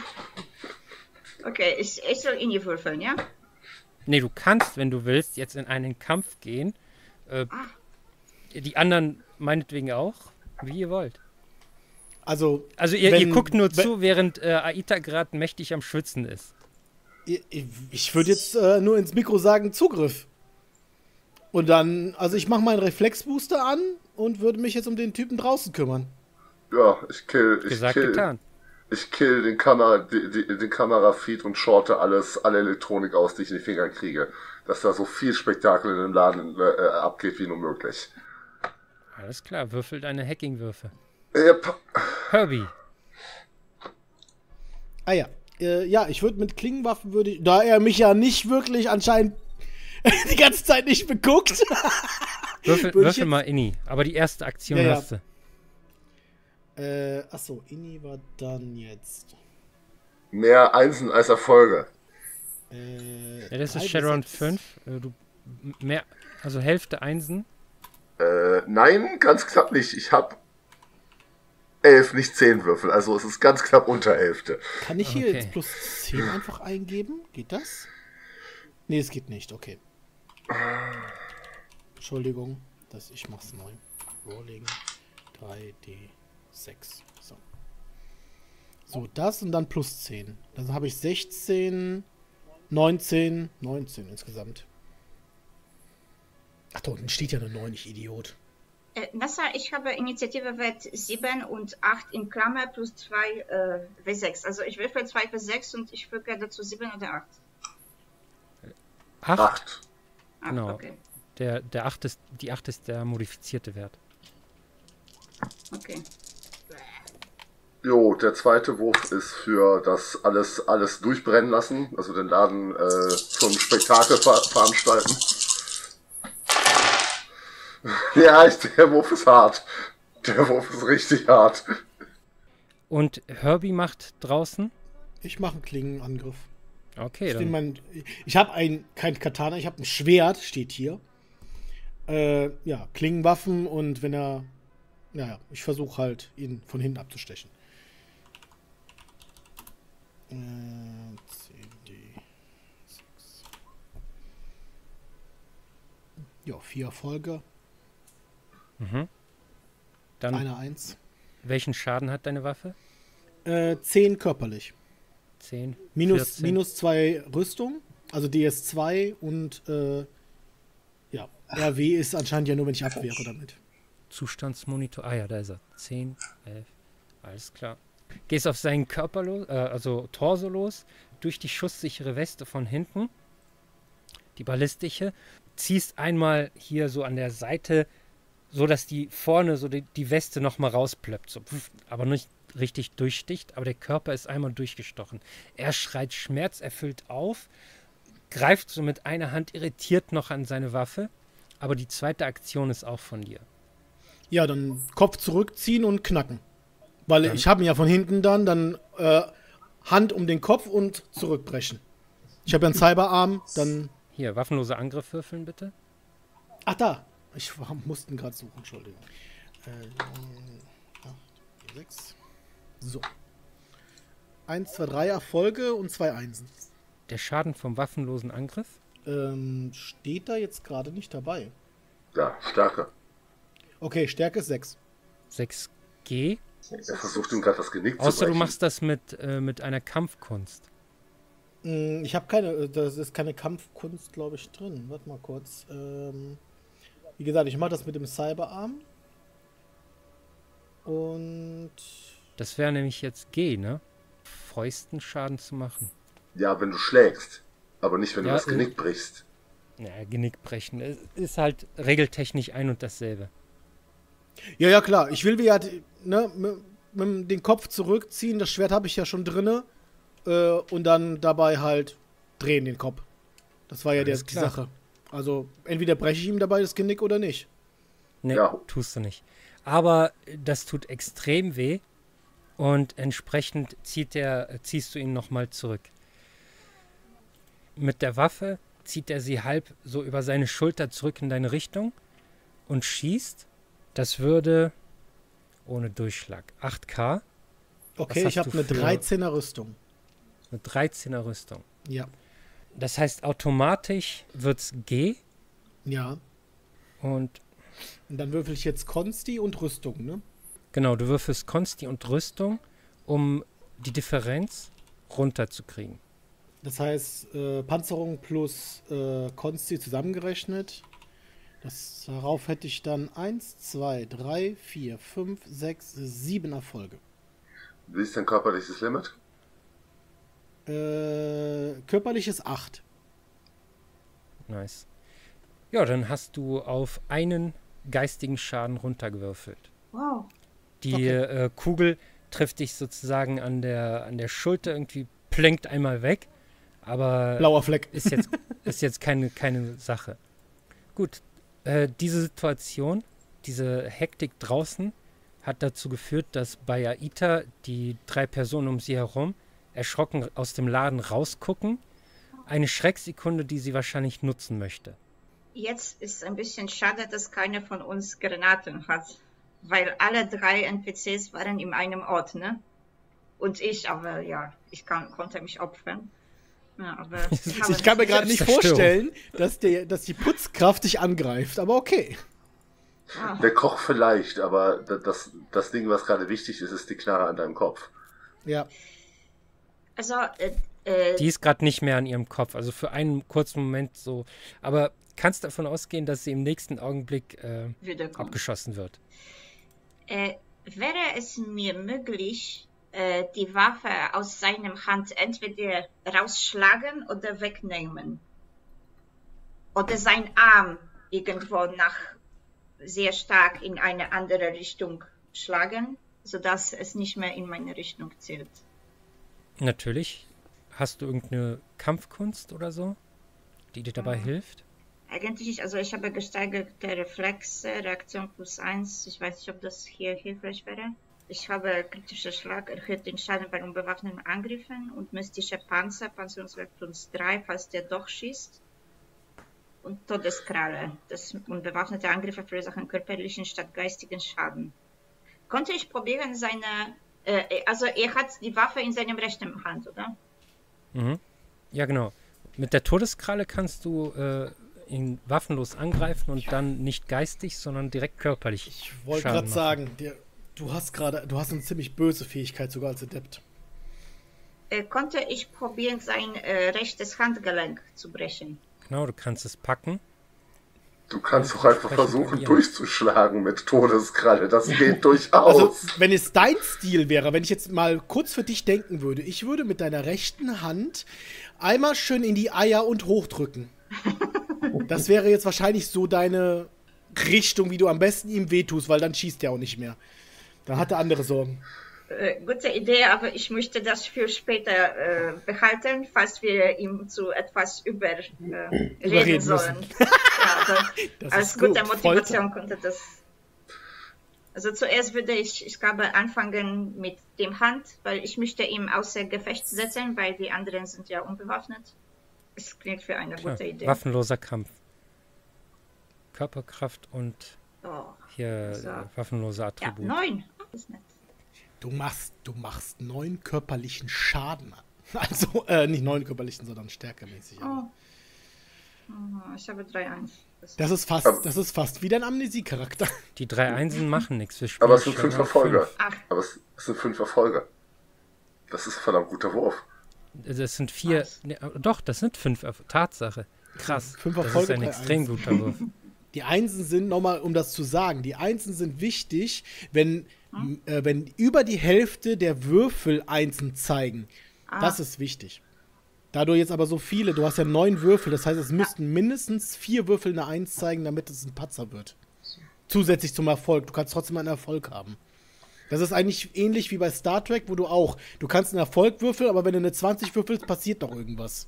Okay, ich soll Inni würfeln, ja? Nee, du kannst, wenn du willst, jetzt in einen Kampf gehen. Die anderen meinetwegen auch, wie ihr wollt. Also ihr guckt nur zu, während Aita gerade mächtig am Schwitzen ist. Ich würde jetzt nur ins Mikro sagen, Zugriff. Und dann, also ich mache meinen Reflexbooster an und würde mich jetzt um den Typen draußen kümmern. Ja, ich kill den Kamerafeed und shorte alle Elektronik aus, die ich in die Finger kriege. Dass da so viel Spektakel in dem Laden abgeht wie nur möglich. Alles klar, würfel deine Hacking-Würfe. Yep. Herbie. Ah ja. Ja, ich würde mit Klingenwaffen, da er mich ja nicht wirklich anscheinend die ganze Zeit nicht beguckt. Würfel mal Inni, aber die erste Aktion hast du. Achso, Inni war dann jetzt. Mehr Einsen als Erfolge. Ja, das ist Shadowrun 5. Also Hälfte Einsen. Nein, ganz knapp nicht. Ich habe 11, nicht 10 Würfel. Also es ist ganz knapp unter Hälfte. Kann ich hier jetzt plus 10 einfach eingeben? Geht das? Nee, es geht nicht. Okay. Entschuldigung, ich mach's neu. Rolling 3D6. So, das und dann plus 10. Dann habe ich 16, 19 insgesamt. Ach, da unten steht ja eine 9, ich Idiot. Nassa, ich habe Initiative Wert 7 und 8 in Klammer plus 2 W6. Also ich würfel 2 W6 und ich füge dazu 7 oder 8. 8? Genau. Okay. Die 8 ist der modifizierte Wert. Okay. Jo, der zweite Wurf ist für das alles durchbrennen lassen, also den Laden zum Spektakel veranstalten. Ja, der Wurf ist hart. Der Wurf ist richtig hart. Und Herbie macht draußen? Ich mache einen Klingenangriff. Okay, dann. Ich habe kein Katana, ich habe ein Schwert, steht hier. Ja, Klingenwaffen und wenn er. Ja, ich versuche halt, ihn von hinten abzustechen. Ja, 4 Erfolge. Dann Eine 1. welchen Schaden hat deine Waffe? 10 körperlich. 10. Minus 2 Rüstung, also DS2 und ja, RW ist anscheinend ja nur, wenn ich abwehre damit. Zustandsmonitor. Ah ja, da ist er. 10, 11. Alles klar. Gehst auf seinen Körper los, also Torso los, durch die schusssichere Weste von hinten, die ballistische, ziehst einmal hier so an der Seite, so dass die vorne so die Weste nochmal rausplöppt, so, aber nicht richtig durchsticht, aber der Körper ist einmal durchgestochen. Er schreit schmerzerfüllt auf, greift so mit einer Hand irritiert noch an seine Waffe, aber die zweite Aktion ist auch von dir. Ja, dann Kopf zurückziehen und knacken. Weil ich habe ihn ja von hinten dann Hand um den Kopf und zurückbrechen. Ich habe ja einen Cyberarm, dann... Hier, waffenlose Angriff würfeln, bitte. Ach, da. Ich musste ihn gerade suchen, Entschuldigung. 8, 6. So. 1, 2, 3 Erfolge und 2 Einsen. Der Schaden vom waffenlosen Angriff? Steht da jetzt gerade nicht dabei. Ja, Stärke. Okay, Stärke ist 6. 6G. Er versucht ihm gerade das Genick zu brechen. Außer du machst das mit einer Kampfkunst. Ich habe das ist keine Kampfkunst, glaube ich, drin. Warte mal kurz. Wie gesagt, ich mache das mit dem Cyberarm. Und... Das wäre nämlich jetzt G, ne? Fäusten Schaden zu machen. Ja, wenn du schlägst, aber nicht, wenn du das Genick brichst. Ja, Genick brechen. Es ist halt regeltechnisch ein und dasselbe. Ja, klar. Ich will ja mit den Kopf zurückziehen. Das Schwert habe ich ja schon drinne. Und dann dabei halt drehen den Kopf. Das war ja die Sache. Also entweder breche ich ihm dabei das Genick oder nicht. Nee, Ja. Tust du nicht. Aber das tut extrem weh. Und entsprechend ziehst du ihn nochmal zurück. Mit der Waffe zieht er sie halb so über seine Schulter zurück in deine Richtung und schießt. Das würde, ohne Durchschlag, 8K. Okay, ich habe eine 13er Rüstung. Eine 13er Rüstung. Ja. Das heißt, automatisch wird's G. Ja. Und dann würfel ich jetzt Konsti und Rüstung, ne? genau, du würfelst Konsti und Rüstung, um die Differenz runterzukriegen. Das heißt, Panzerung plus Konsti zusammengerechnet. Darauf hätte ich dann 1, 2, 3, 4, 5, 6, 7 Erfolge. Wie ist dein körperliches Limit? Körperliches 8. Nice. Ja, dann hast du auf einen geistigen Schaden runtergewürfelt. Wow. Die Kugel trifft dich sozusagen an der Schulter, irgendwie plänkt einmal weg, aber Blauer Fleck. ist jetzt keine Sache. Gut, diese Situation, diese Hektik draußen hat dazu geführt, dass bei Aita die 3 Personen um sie herum erschrocken aus dem Laden rausgucken. Eine Schrecksekunde, die sie wahrscheinlich nutzen möchte. Jetzt ist ein bisschen schade, dass keiner von uns Granaten hat, weil alle 3 NPCs waren in einem Ort, ne? Und aber ja, ich konnte mich opfern. Ja, aber ich kann mir gerade nicht vorstellen, dass die Putzkraft dich angreift, aber okay. Der Koch vielleicht, aber das Ding, was gerade wichtig ist, ist die Knarre an deinem Kopf. Ja. Also, die ist gerade nicht mehr an ihrem Kopf, also für einen kurzen Moment so. Aber kannst davon ausgehen, dass sie im nächsten Augenblick abgeschossen wird? Wäre es mir möglich, die Waffe aus seiner Hand entweder rausschlagen oder wegnehmen? Oder seinen Arm irgendwo sehr stark in eine andere Richtung schlagen? sodass es nicht mehr in meine Richtung zielt. Natürlich. Hast du irgendeine Kampfkunst oder so, die dir dabei hilft? Eigentlich, also ich habe gesteigerte Reflexe, Reaktion +1. Ich weiß nicht, ob das hier hilfreich wäre. Ich habe kritischer Schlag, erhöht den Schaden bei unbewaffneten Angriffen und mystische Panzer, Panzerungswert +3, falls der doch schießt. Und Todeskralle. Das unbewaffnete Angriffe verursachen körperlichen statt geistigen Schaden. Konnte ich probieren, also er hat die Waffe in seinem rechten Hand, oder? Mhm. Ja, genau. Mit der Todeskralle kannst du ihn waffenlos angreifen und dann nicht geistig, sondern direkt körperlich. Ich wollte Schaden gerade machen. sagen, du hast eine ziemlich böse Fähigkeit sogar als Adept. Konnte ich probieren, sein rechtes Handgelenk zu brechen. Genau, du kannst es packen. Du kannst doch einfach versuchen, probieren. durchzuschlagen mit Todeskralle. Das geht durchaus. Also, wenn es dein Stil wäre, wenn ich jetzt mal kurz für dich denken würde, ich würde mit deiner rechten Hand einmal schön in die Eier und hochdrücken. Das wäre jetzt wahrscheinlich so deine Richtung, wie du am besten ihm wehtust, weil dann schießt er auch nicht mehr. Dann hat er andere Sorgen. Gute Idee, aber ich möchte das für später behalten, falls wir ihm zu etwas reden Überreden sollen. müssen. Ja, Das als ist gute gut. Motivation konnte das. Also zuerst würde ich glaube, anfangen mit dem Hand, weil ich möchte ihn außer Gefecht setzen, weil die anderen sind ja unbewaffnet. Es klingt für eine Klar, gute Idee. waffenloser Kampf. Körperkraft und Oh, hier so. waffenlose ja, Attribut. 9. Das ist nett. Du machst 9 körperlichen Schaden. Also, nicht 9 körperlichen, sondern stärkemäßig. Oh. Oh, ich habe 3-1. Das ist fast wie dein Amnesie-Charakter. Die 3 Einsen machen nichts. Wir spielen Aber es sind schon 5 mal Erfolge. Ach. Aber es sind 5 Erfolge. Das ist ein verdammt guter Wurf. Das sind 4. Ne, doch, das sind 5. Tatsache. Krass. 5 Das ist Erfolge, ein 3 extrem Einsen. guter Wurf. Die Einsen sind, nochmal um das zu sagen, die Einsen sind wichtig, wenn über die Hälfte der Würfel Einsen zeigen. Das ist wichtig. Da du jetzt aber so viele, du hast ja 9 Würfel, das heißt, es müssten mindestens 4 Würfel eine 1 zeigen, damit es ein Patzer wird. Zusätzlich zum Erfolg. Du kannst trotzdem einen Erfolg haben. Das ist eigentlich ähnlich wie bei Star Trek, wo du kannst einen Erfolg würfeln, aber wenn du eine 20 würfelst, passiert doch irgendwas.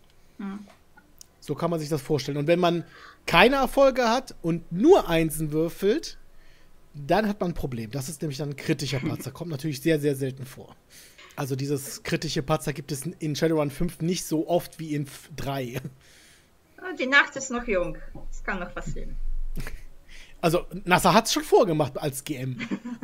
So kann man sich das vorstellen. Und wenn man keine Erfolge hat und nur Einsen würfelt, dann hat man ein Problem. Das ist nämlich dann ein kritischer Patzer. Kommt natürlich sehr, sehr selten vor. Also dieses kritische Patzer gibt es in Shadowrun 5 nicht so oft wie in 3. Die Nacht ist noch jung. Es kann noch passieren. Also Nasser hat es schon vorgemacht als GM.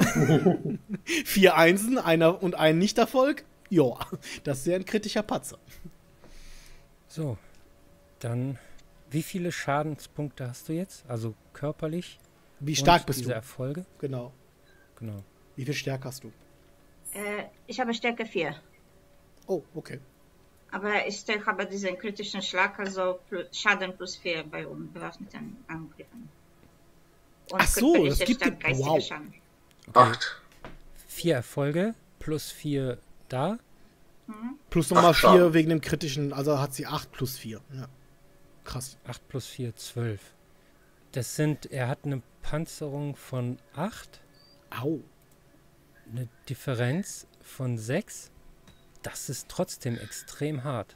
4 Einsen, einer und ein Nichterfolg. Ja, das ist ja ein kritischer Patzer. So, dann, wie viele Schadenspunkte hast du jetzt? Also körperlich? Wie stark und bist diese du? Erfolge? Genau. Genau. Wie viel Stärke hast du? Ich habe Stärke 4. Oh, okay. Aber ich habe diesen kritischen Schlag, also Schaden +4 bei unbewaffneten Angriffen. Und Ach so, körperliche das gibt statt die- geistige wow. Schaden. 8. 4 Erfolge plus 4 da. Plus nochmal 8 Schaden. 4 wegen dem kritischen, also hat sie 8 plus 4. Ja. Krass. 8 plus 4, 12. Er hat eine Panzerung von 8, Au. eine Differenz von 6. Das ist trotzdem extrem hart.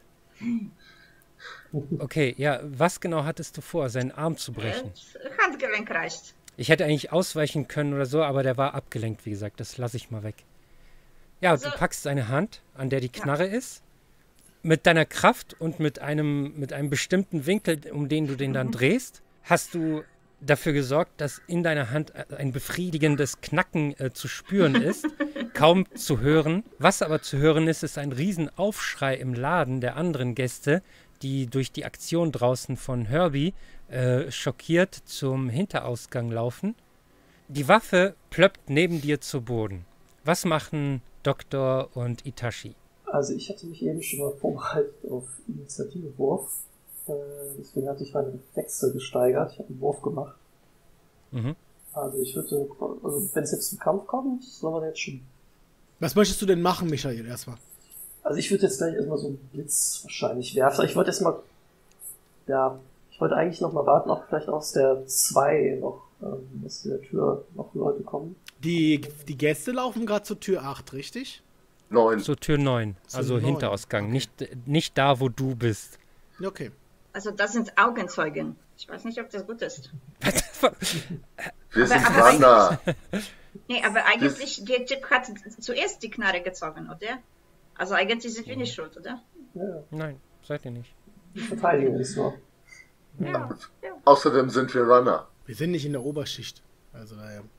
Okay, ja, was genau hattest du vor, seinen Arm zu brechen? Handgelenk reicht. Ich hätte eigentlich ausweichen können oder so, aber der war abgelenkt, wie gesagt. Das lasse ich mal weg. Ja, Also- du packst seine Hand, an der die Knarre ist, mit deiner Kraft und mit einem bestimmten Winkel, um den du den dann drehst, hast du dafür gesorgt, dass in deiner Hand ein befriedigendes Knacken zu spüren ist, kaum zu hören. Was aber zu hören ist, ist ein Riesenaufschrei im Laden der anderen Gäste, die durch die Aktion draußen von Herbie schockiert zum Hinterausgang laufen. Die Waffe plöppt neben dir zu Boden. Was machen Doktor und Itachi? Also ich hatte mich eben schon mal vorbereitet auf Initiativewurf. Deswegen hatte ich meine Reflexe gesteigert. Ich habe einen Wurf gemacht. Mhm. Also wenn es jetzt zum Kampf kommt, soll man jetzt schon. Was möchtest du denn machen, Michael, erstmal? Also ich würde jetzt gleich erstmal so einen Blitz wahrscheinlich werfen. Ich wollte eigentlich noch mal warten, ob vielleicht aus der 2 noch, dass zu der Tür noch Leute kommen. Die Gäste laufen gerade zur Tür 8, richtig? 9. Zur Tür 9, also 9, Hinterausgang, okay. nicht da, wo du bist. Okay. Also das sind Augenzeugen. Ich weiß nicht, ob das gut ist. Wir sind aber Runner. Nee, aber eigentlich, der Typ hat zuerst die Knarre gezogen, oder? Also eigentlich sind wir nicht schuld, oder? Ja, Nein, seid ihr nicht. die Verteidigung ist nur. Ja. Außerdem sind wir Runner. Wir sind nicht in der Oberschicht. Also,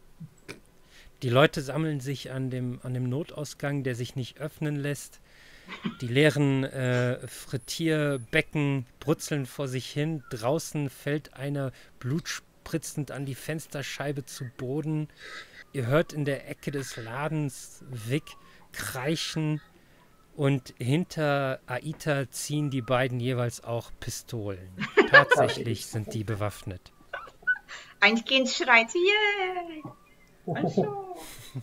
Die Leute sammeln sich an dem Notausgang, der sich nicht öffnen lässt. Die leeren Frittierbecken brutzeln vor sich hin. Draußen fällt einer blutspritzend an die Fensterscheibe zu Boden. Ihr hört in der Ecke des Ladens Vic kreischen und hinter Aita ziehen die beiden jeweils auch Pistolen. Tatsächlich sind die bewaffnet. Ein Kind schreit, yay! Also,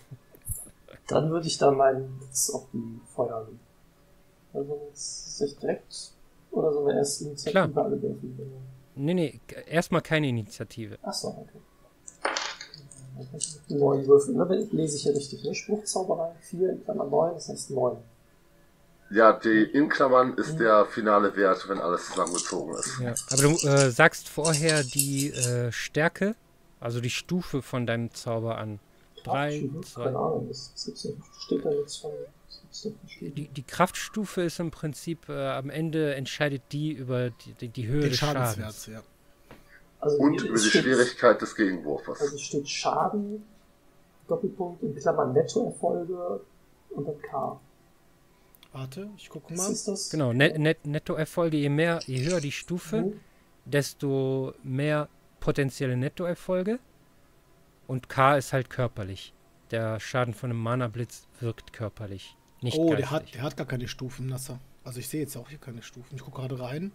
Dann würde ich da meinen Witz auf die Feuer legen. Also jetzt sich direkt oder so eine erste Initiative Klar. alle dürfen. Nee, erstmal keine Initiative. Achso, okay. Dann kann ich die 9 würfeln. Ne? Lese ich hier richtig, ne? Spruchzauberei 4 in Klammern 9, das heißt 9. Ja, die in Klammern ist der finale Wert, wenn alles zusammengezogen ist. Ja. Aber du sagst vorher die Stärke, also die Stufe von deinem Zauber an. 3, Keine 2. Ahnung, das gibt's nicht. Steht da nichts von. Das gibt's doch nicht. Die Kraftstufe ist im Prinzip, am Ende entscheidet die über die Höhe den des Schadens. Schadenswert, ja. Also Und hier über die steht- Schwierigkeit des Gegenwurfes. Also steht Schaden, Doppelpunkt, in Klammern Nettoerfolge und dann K. Warte, ich gucke Was mal. ist das? Genau, Nettoerfolge, je höher die Stufe, Mhm. desto mehr potenzielle Nettoerfolge. Und K ist halt körperlich. Der Schaden von einem Mana-Blitz wirkt körperlich, nicht Oh, geistig. der hat gar keine Stufen, Nasser. Also ich sehe jetzt auch hier keine Stufen. Ich gucke gerade rein.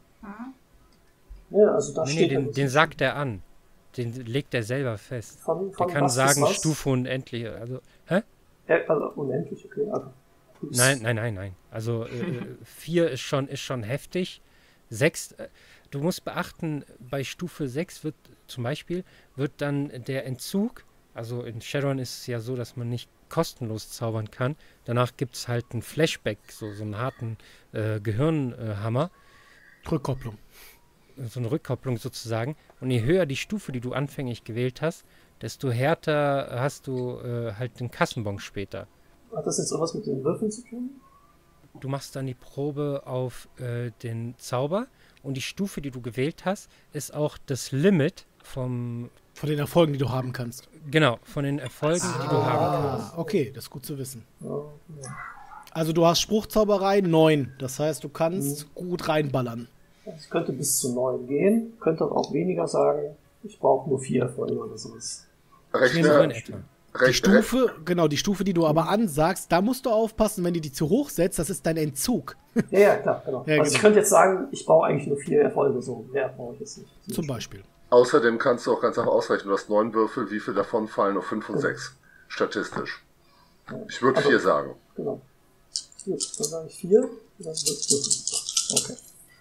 Ja, also da Nee, steht den sagt er an. Den legt er selber fest. von Der kann was sagen, bis was? Stufe unendlich. Also, hä? Also unendlich, okay. Also, Nein. Also 4 ist schon heftig. 6, du musst beachten, bei Stufe 6 wird zum Beispiel dann der Entzug, also in Shadowrun ist es ja so, dass man nicht kostenlos zaubern kann. Danach gibt es halt einen Flashback, so einen harten Gehirnhammer, Rückkopplung. so eine Rückkopplung sozusagen. Und je höher die Stufe, die du anfänglich gewählt hast, desto härter hast du halt den Kassenbon später. Hat das jetzt irgendwas mit den Würfeln zu tun? Du machst dann die Probe auf den Zauber und die Stufe, die du gewählt hast, ist auch das Limit Von den Erfolgen, die du haben kannst. von den Erfolgen, die du haben kannst. Okay, das ist gut zu wissen. Ja. Also du hast Spruchzauberei 9. Das heißt, du kannst gut reinballern. Also ich könnte bis zu 9 gehen, könnte aber auch weniger sagen, ich brauche nur 4 Erfolge oder sowas. Ich nehme so in Rechne, etwa. Die Stufe, die du aber ansagst, da musst du aufpassen, wenn du die zu hoch setzt, das ist dein Entzug. Ja, klar, genau. Ja, Also genau. ich könnte jetzt sagen, ich brauche eigentlich nur 4 Erfolge, so mehr brauche ich jetzt nicht. Zum Beispiel. Außerdem kannst du auch ganz einfach ausrechnen, du hast 9 Würfel, wie viel davon fallen auf 5 und 6. Statistisch. Ich würde Also- 4 sagen. Genau. Gut, dann sage ich 4, dann wird es okay.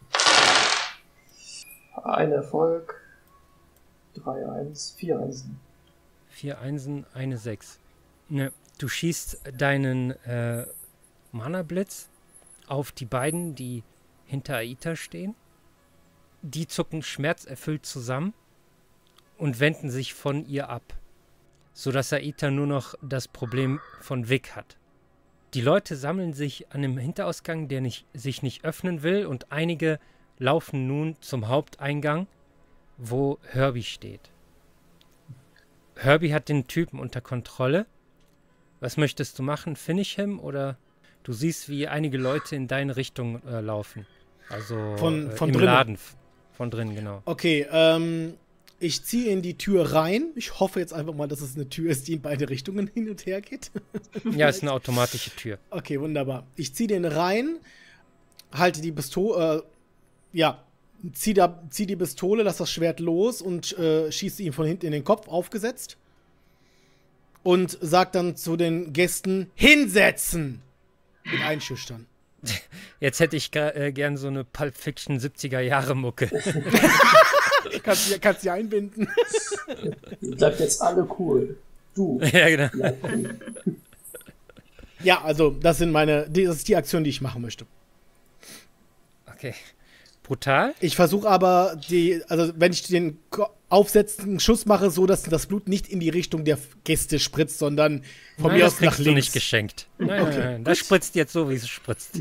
Ein Erfolg, 3 1, 4 Einsen. 4 Einsen, eine 6. Ne, du schießt deinen Mana-Blitz auf die beiden, die hinter Aita stehen. Die zucken schmerzerfüllt zusammen und wenden sich von ihr ab, sodass Aita nur noch das Problem von Vic hat. Die Leute sammeln sich an dem Hinterausgang, der sich nicht öffnen will, und einige laufen nun zum Haupteingang, wo Herbie steht. Herbie hat den Typen unter Kontrolle. Was möchtest du machen? Finish him, oder du siehst, wie einige Leute in deine Richtung laufen? Also Von im drinnen. Laden. Von drin, genau. Okay, ich ziehe in die Tür rein. Ich hoffe jetzt einfach mal, dass es eine Tür ist, die in beide Richtungen hin und her geht. Ja, ist eine automatische Tür. Okay, wunderbar. Ich ziehe den rein, halte die Pistole, zieh die Pistole, lass das Schwert los und schieße ihm von hinten in den Kopf, aufgesetzt. Und sag dann zu den Gästen, hinsetzen! Und einschüchtern. Jetzt hätte ich gern so eine Pulp Fiction 70er-Jahre-Mucke. Kannst du einbinden. Ihr bleibt jetzt alle cool. Du. Ja, genau. Leitling. Ja, also das ist die Aktion, die ich machen möchte. Okay. Brutal? Ich versuche aber, also wenn ich den aufsetzenden Schuss mache, so dass das Blut nicht in die Richtung der Gäste spritzt, sondern von Nein, mir das aus nach kriegst du links. nicht geschenkt. Nein, nein. Das spritzt jetzt so, wie es spritzt.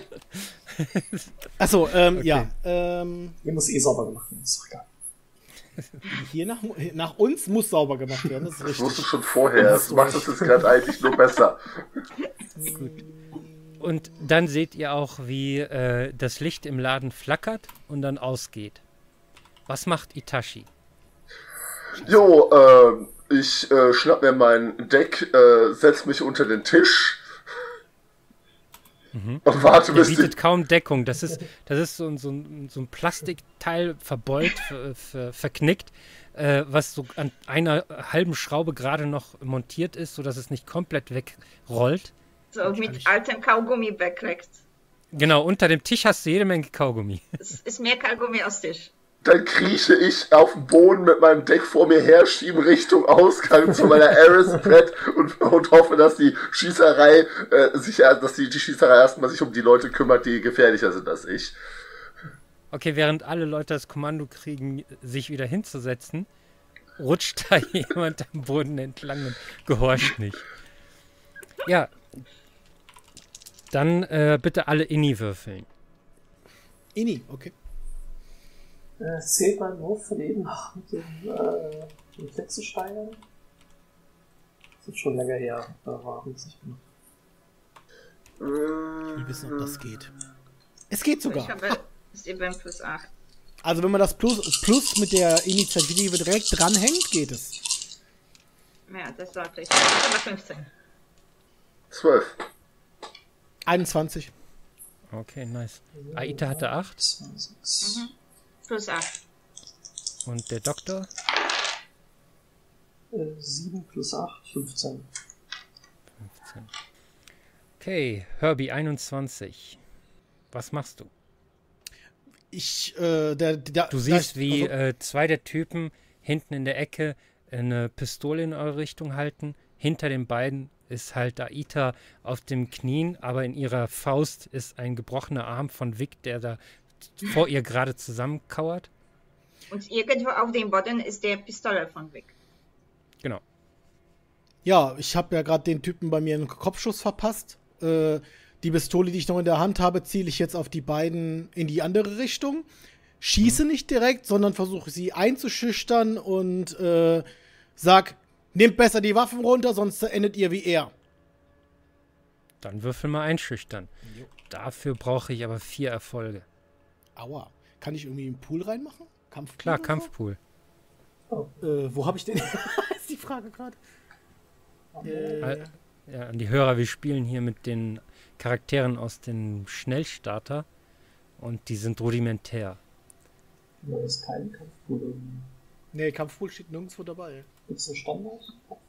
Achso, ja. Hier muss sauber gemacht werden, ist doch egal. Hier nach uns muss sauber gemacht werden, das ist Das richtig. wusste schon vorher. Das macht es jetzt gerade eigentlich nur besser. Und dann seht ihr auch, wie das Licht im Laden flackert und dann ausgeht. Was macht Itachi? Jo, ich schnapp mir mein Deck, setz mich unter den Tisch und warte, Der bis die... bietet kaum Deckung. Das ist so ein Plastikteil verbeult, verknickt, was so an einer halben Schraube gerade noch montiert ist, sodass es nicht komplett wegrollt. So mit altem Kaugummi wegkriegt. Genau, unter dem Tisch hast du jede Menge Kaugummi. Es ist mehr Kaugummi als Tisch. Dann krieche ich auf den Boden mit meinem Deck vor mir her, schiebe Richtung Ausgang zu meiner Aris-Brett und hoffe, dass die Schießerei die Schießerei erstmal sich um die Leute kümmert, die gefährlicher sind als ich. Okay, während alle Leute das Kommando kriegen, sich wieder hinzusetzen, rutscht da jemand am Boden entlang und gehorcht nicht. Ja, dann bitte alle Inni würfeln. Inni, okay. Zählt mein Wurf von eben noch mit dem Plätze steigern? Das ist schon länger her. Da war uns nicht genug. Wir wissen, ob das geht. Es geht Ich sogar. habe 7 plus 8. Also wenn man das Plus mit der Initiative direkt dranhängt, geht es. Ja, das sollte ich. Aber 15. 12. 21. Okay, nice. Aita hatte 8 Plus 8. und der Doktor 7 plus 8, 15. 15. Okay, Herbie 21. Was machst du? Du siehst, wie zwei der Typen hinten in der Ecke eine Pistole in eure Richtung halten. Hinter den beiden ist halt Aita auf dem Knien, aber in ihrer Faust ist ein gebrochener Arm von Vic, der da vor ihr gerade zusammenkauert. Und irgendwo auf dem Boden ist der Pistole von Vic. Genau. Ja, ich habe ja gerade den Typen bei mir einen Kopfschuss verpasst. Die Pistole, die ich noch in der Hand habe, ziele ich jetzt auf die beiden in die andere Richtung. Schieße nicht direkt, sondern versuche sie einzuschüchtern und sag, nehmt besser die Waffen runter, sonst endet ihr wie er. Dann würfel mal einschüchtern. Dafür brauche ich aber 4 Erfolge. Aua. Kann ich irgendwie einen Pool reinmachen? Kampfpool? Klar, oder so? Kampfpool. Wo habe ich den? Ist die Frage gerade. Ja, an die Hörer, wir spielen hier mit den Charakteren aus dem Schnellstarter und die sind rudimentär. Da ist kein Kampfpool irgendwie. Nee, Kampfpool steht nirgendwo dabei. Gibt es einen Standard?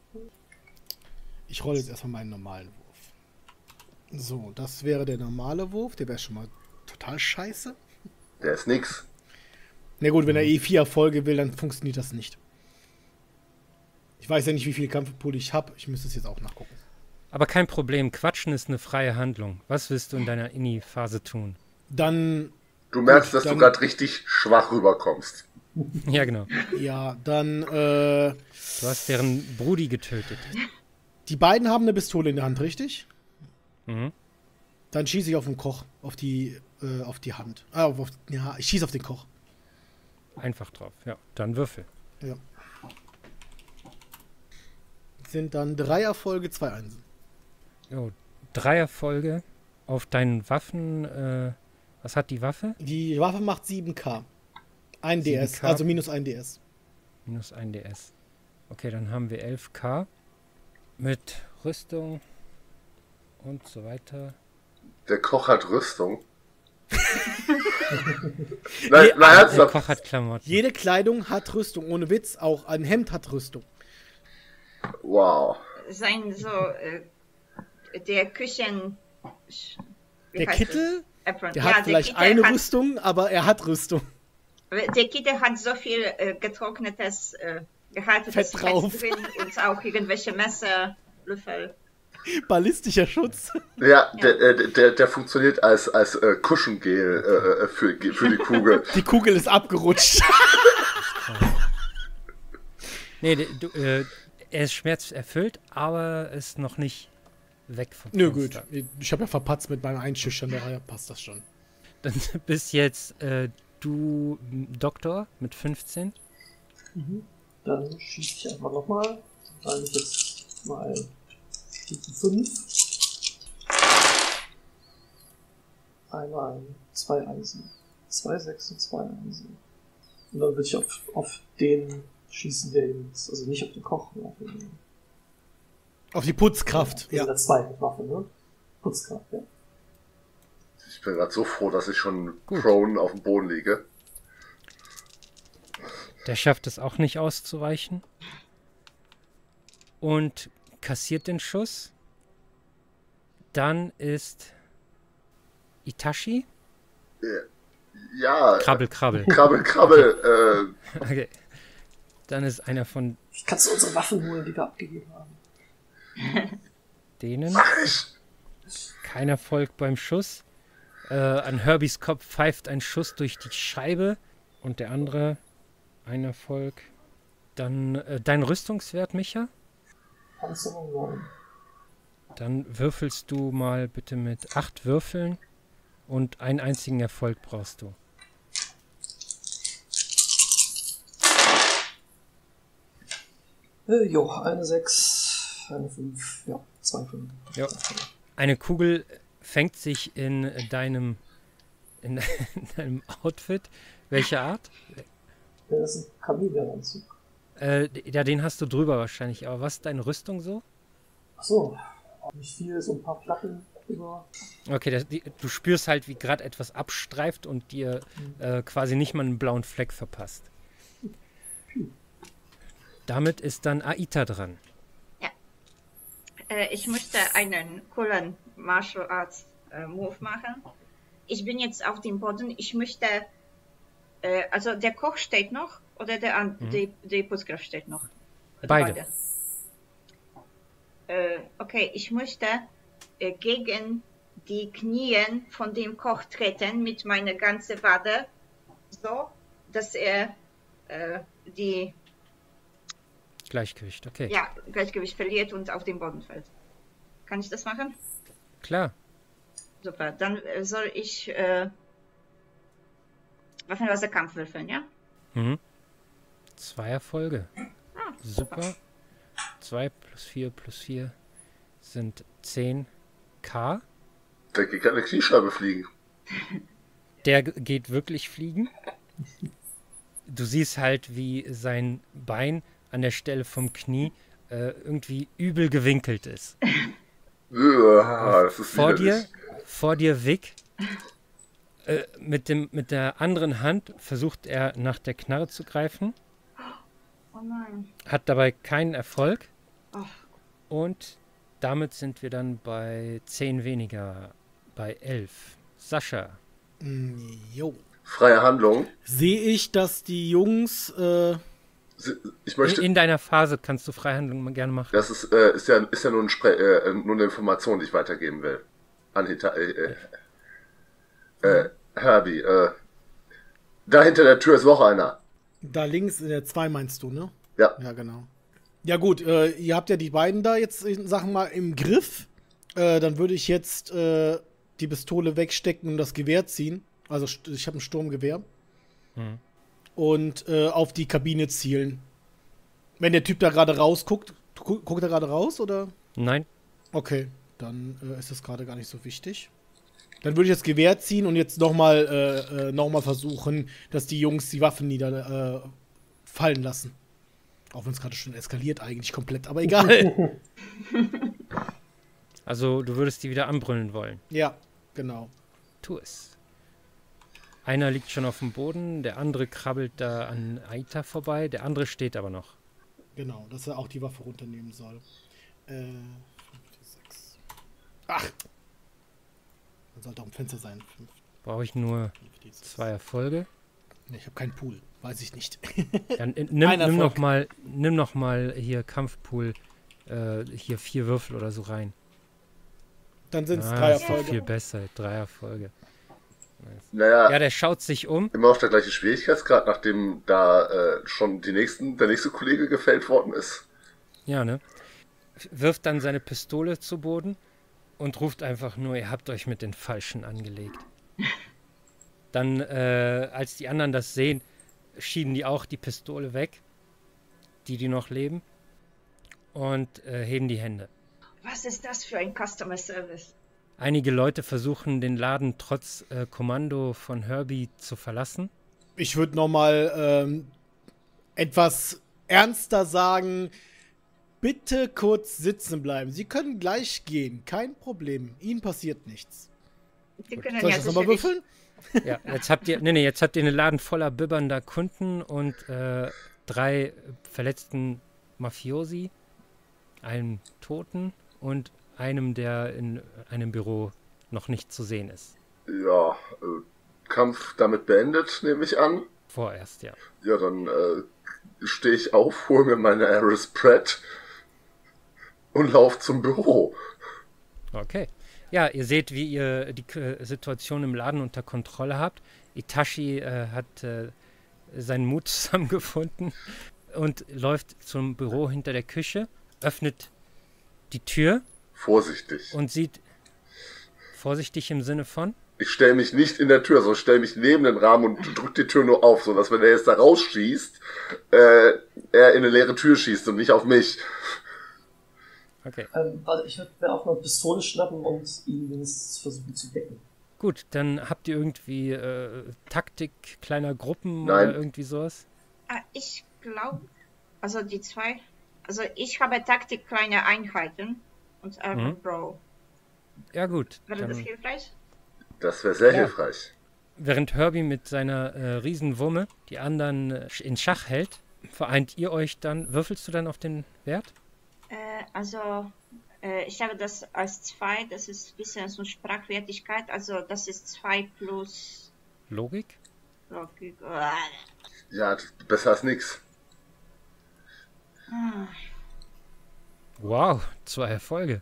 Ich rolle jetzt erstmal meinen normalen Wurf. So, das wäre der normale Wurf. Der wäre schon mal total scheiße. Der ist nix. Na gut, wenn er eh 4 Erfolge will, dann funktioniert das nicht. Ich weiß ja nicht, wie viele Kampfpool ich habe. Ich müsste es jetzt auch nachgucken. Aber kein Problem, Quatschen ist eine freie Handlung. Was willst du in deiner Inni-Phase tun? Dann, Du merkst, dass du gerade richtig schwach rüberkommst. Ja, genau. ja, dann, Du hast deren Brudi getötet. die beiden haben eine Pistole in der Hand, richtig? Mhm. Dann schieße ich auf den Koch, auf die Hand. Ja, ich schieße auf den Koch. Einfach drauf, ja. Dann würfel. Ja. Sind dann 3 Erfolge, 2 Einsen. Jo, 3 Erfolge auf deinen Waffen. Was hat die Waffe? Die Waffe macht 7K. 1 DS, 7K. also minus 1 DS. Minus 1 DS. Okay, dann haben wir 11K. Mit Rüstung und so weiter. Der Koch hat Rüstung. Nein, Der ernsthaft. Koch hat Klamotten. Jede Kleidung hat Rüstung, ohne Witz. Auch ein Hemd hat Rüstung. Wow. Sein so, der Küchen... wie Der heißt Kittel, es? Apron. der Ja, hat vielleicht Kittel eine hat, Rüstung, aber er hat Rüstung. Der Kittel hat so viel getrocknetes gehaltenes Fett drauf. Fett drin und auch irgendwelche Messer, Löffel. Ballistischer Schutz. Ja, der funktioniert als Kuschengel für die Kugel. Die Kugel ist abgerutscht. Nee, er ist schmerzerfüllt, aber ist noch nicht weg vom Nö, Fenster. gut. Ich habe ja verpatzt mit meinem Einschüchtern, daher passt das schon. Dann bist jetzt du Doktor mit 15. Dann schieße ich einfach nochmal. Dann ist jetzt mal 5. Einmal 2 Einsen. 2 6 und 2 Einsen. Und dann würde ich auf den schießen, der eben ist. Also nicht auf den Koch, sondern auf den. Auf die Putzkraft, Ja. ja. Der zweiten Waffe, ne? Putzkraft, ja. Ich bin gerade so froh, dass ich schon Gut. prone auf dem Boden liege. Der schafft es auch nicht auszuweichen. Und kassiert den Schuss. Dann ist Itachi. Ja, Krabbel, krabbel. Krabbel. Okay. Dann ist einer von Kannst du unsere Waffen holen, die wir abgegeben haben? denen. Kein Erfolg beim Schuss. An Herbies Kopf pfeift ein Schuss durch die Scheibe. Und der andere ein Erfolg. Dann dein Rüstungswert, Micha. Panzerung 9. Dann würfelst du mal bitte mit 8 Würfeln. Und einen einzigen Erfolg brauchst du. Jo, eine 6, eine 5, ja, 2 5. Ja. Eine Kugel fängt sich in deinem Outfit. Welche Art? Ja, das ist ein Kamelienanzug. Ja, den hast du drüber wahrscheinlich. Aber was ist deine Rüstung so? Achso, nicht viel, so ein paar Platten über. Okay, du spürst halt, wie gerade etwas abstreift und dir quasi nicht mal einen blauen Fleck verpasst. Damit ist dann Aita dran. Ich möchte einen coolen Martial Arts Move machen. Ich bin jetzt auf dem Boden. Ich möchte, also der Koch steht noch oder die Putzkraft steht noch? Oder Beide. Okay, ich möchte gegen die Knien von dem Koch treten mit meiner ganzen Wade, so, dass er die Gleichgewicht, okay. Gleichgewicht verliert und auf den Boden fällt. Kann ich das machen? Klar. Super, dann soll ich Waffenloser Kampf würfeln, ja? 2 Erfolge. Super. 2 plus 4 plus 4 sind 10k. Da geht keine Kniescheibe fliegen. Der geht wirklich fliegen. Du siehst halt, wie sein Bein an der Stelle vom Knie irgendwie übel gewinkelt ist. Das ist Vor widerlich. dir Vic. Mit der anderen Hand versucht er nach der Knarre zu greifen. Oh nein. Hat dabei keinen Erfolg. Ach. Und damit sind wir dann bei 10 weniger. Bei 11. Sascha. Jo. Freie Handlung. Sehe ich, dass die Jungs Ich möchte. In deiner Phase kannst du Freihandlung gerne machen. Das ist ja nur, nur eine Information, die ich weitergeben will. An Herbie, da hinter der Tür ist noch einer. da links in der 2 meinst du, ne? Ja. Ja, genau. Ja gut, ihr habt ja die beiden da jetzt, sagen wir mal, im Griff. Dann würde ich jetzt die Pistole wegstecken und das Gewehr ziehen. Also ich habe ein Sturmgewehr. Und auf die Kabine zielen. Wenn der Typ da gerade rausguckt, guckt er gerade raus, oder? Nein. Okay, dann ist das gerade gar nicht so wichtig. Dann würde ich das Gewehr ziehen und jetzt nochmal versuchen, dass die Jungs die Waffen fallen lassen. Auch wenn es gerade schon eskaliert eigentlich komplett, aber egal. Also du würdest die wieder anbrüllen wollen. Ja, genau. Tu es. Einer liegt schon auf dem Boden, der andere krabbelt da an Aita vorbei, der andere steht aber noch. Genau, dass er auch die Waffe runternehmen soll. 5, 6. Ach! Man sollte auch im Fenster sein. 5, Brauche ich nur 4, 6. 2 Erfolge. Nee, ich habe keinen Pool. Weiß ich nicht. Dann nimm noch mal hier Kampfpool, hier 4 Würfel oder so rein. Dann sind es Ah, 3 ist doch Erfolge. viel besser, 3 Erfolge. Naja, Ja, der schaut sich um. immer auf der gleichen Schwierigkeitsgrad, nachdem da schon der nächste Kollege gefällt worden ist. Ja, ne? Wirft dann seine Pistole zu Boden und ruft einfach nur, ihr habt euch mit den Falschen angelegt. Dann, als die anderen das sehen, schieben die auch die Pistole weg, die noch leben, und heben die Hände. Was ist das für ein Customer Service? Einige Leute versuchen, den Laden trotz Kommando von Herbie zu verlassen. Ich würde nochmal etwas ernster sagen. Bitte kurz sitzen bleiben. Sie können gleich gehen. Kein Problem. Ihnen passiert nichts. Die können Soll ich ja das nochmal sicherlich- würfeln? Ja, jetzt habt ihr einen Laden voller bibbernder Kunden und 3 verletzten Mafiosi, einem Toten und einem, der in einem Büro noch nicht zu sehen ist. Ja, Kampf damit beendet, nehme ich an. Vorerst, ja. Ja, dann stehe ich auf, hole mir meine Aerospray und laufe zum Büro. Okay. Ja, ihr seht, wie ihr die Situation im Laden unter Kontrolle habt. Itachi hat seinen Mut zusammengefunden und läuft zum Büro hinter der Küche, öffnet die Tür Vorsichtig. und sieht, vorsichtig im Sinne von, Ich stelle mich nicht in der Tür, sondern stelle mich neben den Rahmen und drücke die Tür nur auf, sodass, wenn er jetzt da rausschießt, er in eine leere Tür schießt und nicht auf mich. okay. Warte, ich würde mir auch eine Pistole schnappen und ihn wenigstens versuchen zu decken. Gut, dann habt ihr irgendwie Taktik kleiner Gruppen Nein. oder irgendwie sowas? Ich glaube, also ich habe Taktik kleine Einheiten und Urban Brawl. Ja gut, Wäre das dann, hilfreich? Das wäre sehr Ja. hilfreich. während Herbie mit seiner Riesenwumme die anderen in Schach hält, vereint ihr euch dann, würfelst du dann auf den Wert? Ich habe das als 2, das ist ein bisschen so Sprachwertigkeit, also das ist 2 plus Logik? Logik. Ja, besser als nix. Wow, 2 Erfolge.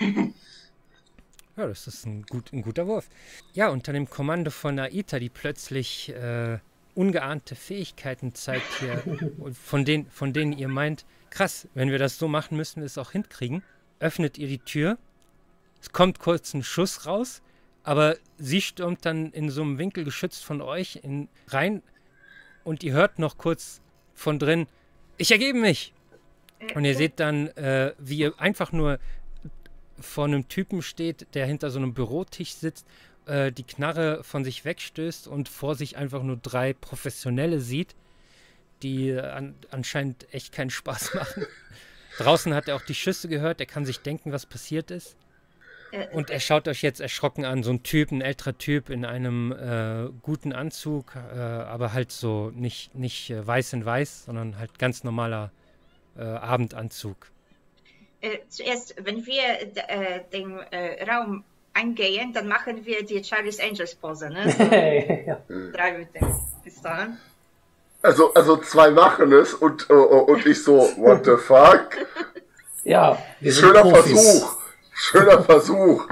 Ja, das ist ein guter Wurf. Ja, unter dem Kommando von Aita, die plötzlich ungeahnte Fähigkeiten zeigt hier, und von denen ihr meint, krass, wenn wir das so machen, müssen wir es auch hinkriegen, öffnet ihr die Tür, es kommt kurz ein Schuss raus, aber sie stürmt dann in so einem Winkel geschützt von euch rein und ihr hört noch kurz von drin, ich ergebe mich! Und ihr seht dann, wie ihr einfach nur vor einem Typen steht, der hinter so einem Bürotisch sitzt, die Knarre von sich wegstößt und vor sich einfach nur 3 Professionelle sieht, die anscheinend echt keinen Spaß machen. Draußen hat er auch die Schüsse gehört, er kann sich denken, was passiert ist. Und er schaut euch jetzt erschrocken an, so ein Typ, ein älterer Typ in einem guten Anzug, aber halt so nicht weiß in weiß, sondern halt ganz normaler Abendanzug. Zuerst, wenn wir den Raum eingehen, dann machen wir die Charlie's Angels Pose, ne? So, Ja. 3 mit den Pistolen. Also 2 machen es und ich so, what the fuck? Ja, wir sind Schöner Profis. Versuch. Schöner Versuch.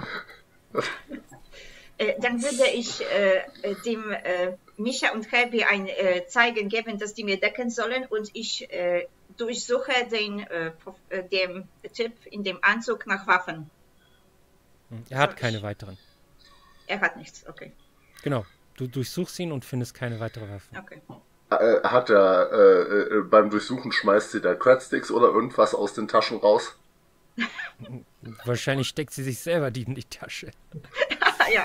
Dann würde ich dem Mischa und Herbie ein Zeigen geben, dass die mir decken sollen und ich durchsuche dem Typ in dem Anzug nach Waffen. Er hat keine weiteren. Er hat nichts, okay. Genau, du durchsuchst ihn und findest keine weitere Waffe. Okay. Hat er beim Durchsuchen schmeißt sie da Cradsticks oder irgendwas aus den Taschen raus? Wahrscheinlich steckt sie sich selber die in die Tasche. Ja.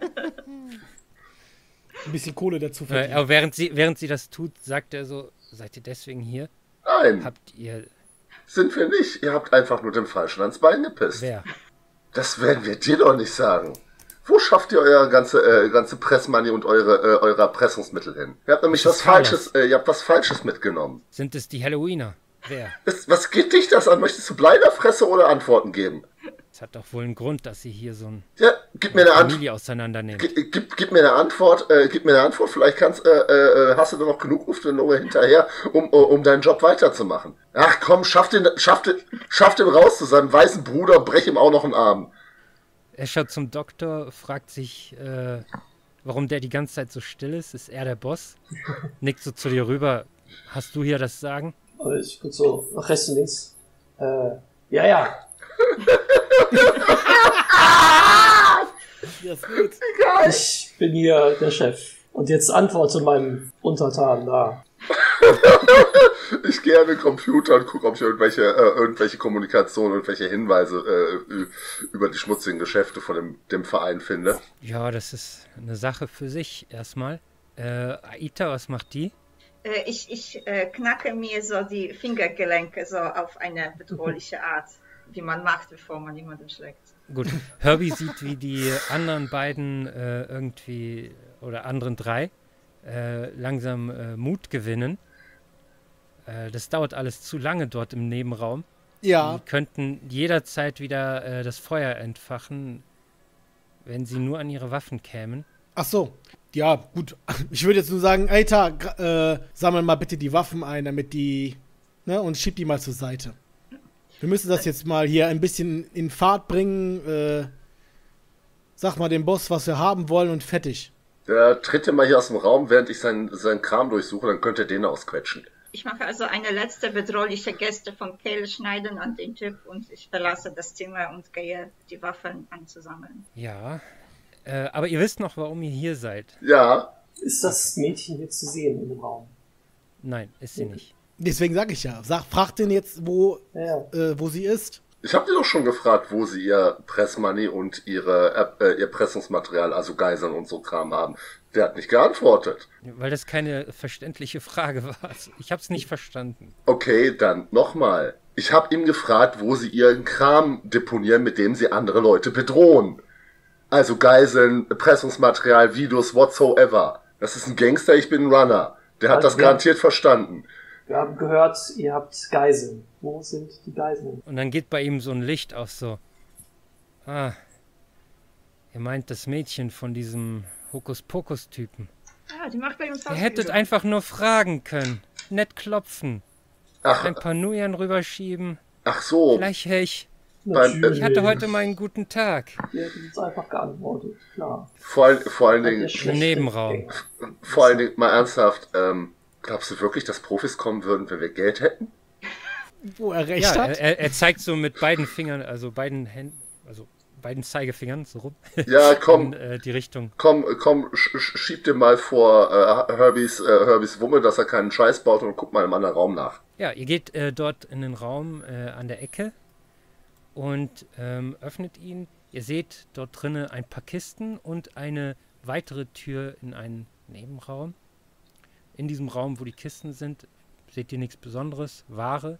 Ein bisschen Kohle dazu verdienen. Aber während sie das tut, sagt er so, seid ihr deswegen hier? Nein, Habt ihr, sind wir nicht. Ihr habt einfach nur dem Falschen ans Bein gepisst. wer? Das werden wir dir doch nicht sagen. Wo schafft ihr euer ganze Pressmoney und eure Erpressungsmittel hin? Ihr habt nämlich Das was ist Carlos. Falsches, ihr habt was Falsches mitgenommen. Sind es die Halloweener? Wer? Was geht dich das an? Möchtest du Bleiderfresse oder Antworten geben? Es hat doch wohl einen Grund, dass sie hier so Ja, gib mir eine Familie auseinandernimmt. Gib mir eine Antwort, vielleicht hast du da noch genug Luft hinterher, um deinen Job weiterzumachen. Ach komm, schaff den raus zu seinem weißen Bruder und brech ihm auch noch einen Arm. Er schaut zum Doktor, fragt sich, warum der die ganze Zeit so still ist. Ist er der Boss? Nickt so zu dir rüber. Hast du hier das Sagen? Ich guck so nach rechts und links. Ja. Ja, ist gut. Ich bin hier der Chef. Und jetzt antworte meinem Untertanen da. Ich gehe an den Computer und gucke, ob ich irgendwelche Kommunikation, irgendwelche Hinweise über die schmutzigen Geschäfte von dem Verein finde. Ja, das ist eine Sache für sich erstmal. Aita, was macht die? Ich knacke mir so die Fingergelenke so auf eine bedrohliche Art, wie man macht, bevor man jemanden schlägt. Gut, Herbie sieht, wie die anderen beiden oder anderen drei langsam Mut gewinnen. Das dauert alles zu lange dort im Nebenraum. Ja. Die könnten jederzeit wieder das Feuer entfachen, wenn sie nur an ihre Waffen kämen. Ach so. Ja, gut. Ich würde jetzt nur sagen, Alter, sammel mal bitte die Waffen ein, damit die, und schieb die mal zur Seite. Wir müssen das jetzt mal hier ein bisschen in Fahrt bringen. Sag mal dem Boss, was wir haben wollen und fertig. Der tritt mal hier aus dem Raum, während ich seinen Kram durchsuche, dann könnt ihr den ausquetschen. Ich mache also eine letzte bedrohliche Geste von Kehle schneiden an den Typ und ich verlasse das Zimmer und gehe die Waffen einzusammeln. Ja, aber ihr wisst noch, warum ihr hier seid. Ja. Ist das Mädchen jetzt zu sehen in dem Raum? Nein, ist sie nicht. Deswegen sage ich ja. Frag den jetzt, wo sie ist. Ich habe dir doch schon gefragt, wo sie ihr Pressmoney und ihr Pressungsmaterial, also Geiseln und so Kram haben. Der hat nicht geantwortet. Weil das keine verständliche Frage war. Ich habe es nicht verstanden. Okay, dann nochmal. Ich habe ihm gefragt, wo sie ihren Kram deponieren, mit dem sie andere Leute bedrohen. Also Geiseln, Pressungsmaterial, Videos, whatsoever. Das ist ein Gangster, ich bin ein Runner. Der hat das garantiert verstanden. Wir haben gehört, ihr habt Geiseln. Wo sind die Geiseln? Und dann geht bei ihm so ein Licht aus so. Ah, ihr meint das Mädchen von diesem Hokuspokus-Typen. Ah, die macht bei uns Ihr hättet einfach nur fragen können. Nett klopfen. Ein paar Nujan rüberschieben. Ach so. Vielleicht hätte ich... Natürlich. Ich hatte heute mal einen guten Tag. Wir hätten uns einfach geantwortet, klar. Vor allen Dingen... Im Nebenraum. Vor allen Dingen, mal ernsthaft, glaubst du wirklich, dass Profis kommen würden, wenn wir Geld hätten? Wo er recht hat? Er zeigt so mit beiden Fingern, also beiden Händen, also beiden Zeigefingern so rum. Ja, komm. In die Richtung. Komm, schieb dir mal vor Herbies Wumme, dass er keinen Scheiß baut und guck mal im anderen Raum nach. Ja, ihr geht dort in den Raum an der Ecke und öffnet ihn. Ihr seht dort drinnen ein paar Kisten und eine weitere Tür in einen Nebenraum. In diesem Raum, wo die Kisten sind, seht ihr nichts Besonderes. Ware,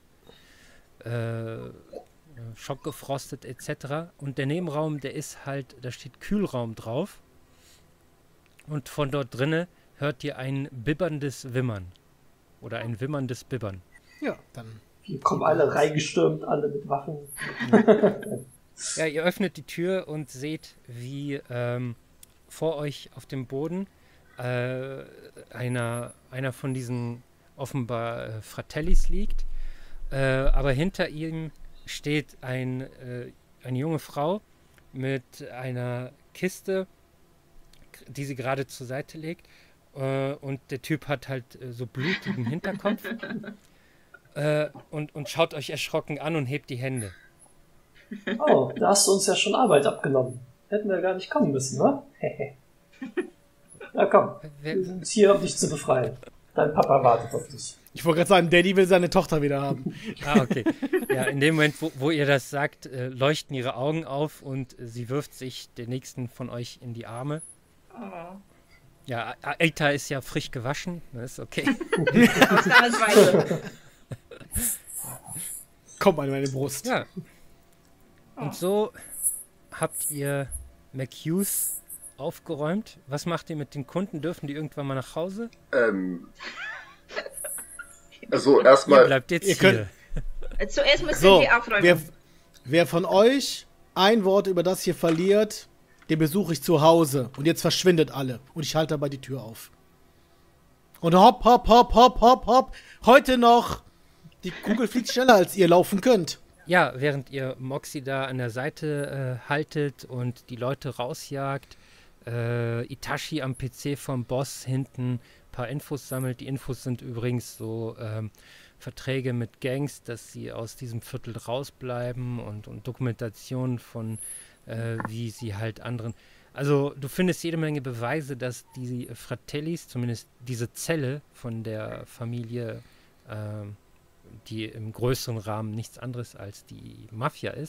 schockgefrostet etc. Und der Nebenraum, der ist halt, da steht Kühlraum drauf. Und von dort drinnen hört ihr ein bibberndes Wimmern. Oder ein wimmerndes Bibbern. Ja, dann. Hier kommen alle reingestürmt, alle mit Waffen. Ja, ihr öffnet die Tür und seht, wie vor euch auf dem Boden einer von diesen offenbar Fratellis liegt. Aber hinter ihm steht eine junge Frau mit einer Kiste, die sie gerade zur Seite legt. Und der Typ hat halt so blutigen Hinterkopf. Und schaut euch erschrocken an und hebt die Hände. Oh, da hast du uns ja schon Arbeit abgenommen. Hätten wir gar nicht kommen müssen, ne? Na komm, wir sind hier, um dich zu befreien. Dein Papa wartet auf dich. Ich wollte gerade sagen, Daddy will seine Tochter wieder haben. Ah, okay. Ja, in dem Moment, wo ihr das sagt, leuchten ihre Augen auf und sie wirft sich den nächsten von euch in die Arme. Oh. Ja, Aita ist ja frisch gewaschen, das ist okay. Ausnahmsweise. Komm an meine Brust. Ja. Und so habt ihr McHughes aufgeräumt. Was macht ihr mit den Kunden? Dürfen die irgendwann mal nach Hause? Also Ihr erstmal... bleibt jetzt Ihr hier. könnt- Zuerst müssen So, wir aufräumen. wer von euch ein Wort über das hier verliert, den besuche ich zu Hause. Und jetzt verschwindet alle. Und ich halte dabei die Tür auf. Und hopp, hopp, hopp, hopp, hopp, hopp. Heute noch. Die Kugel fliegt schneller, als ihr laufen könnt. Ja, während ihr Moxie da an der Seite haltet und die Leute rausjagt, Itachi am PC vom Boss hinten ein paar Infos sammelt. Die Infos sind übrigens so Verträge mit Gangs, dass sie aus diesem Viertel rausbleiben und Dokumentation von wie sie halt anderen... Also du findest jede Menge Beweise, dass die Fratellis, zumindest diese Zelle von der Familie, die im größeren Rahmen nichts anderes als die Mafia ist,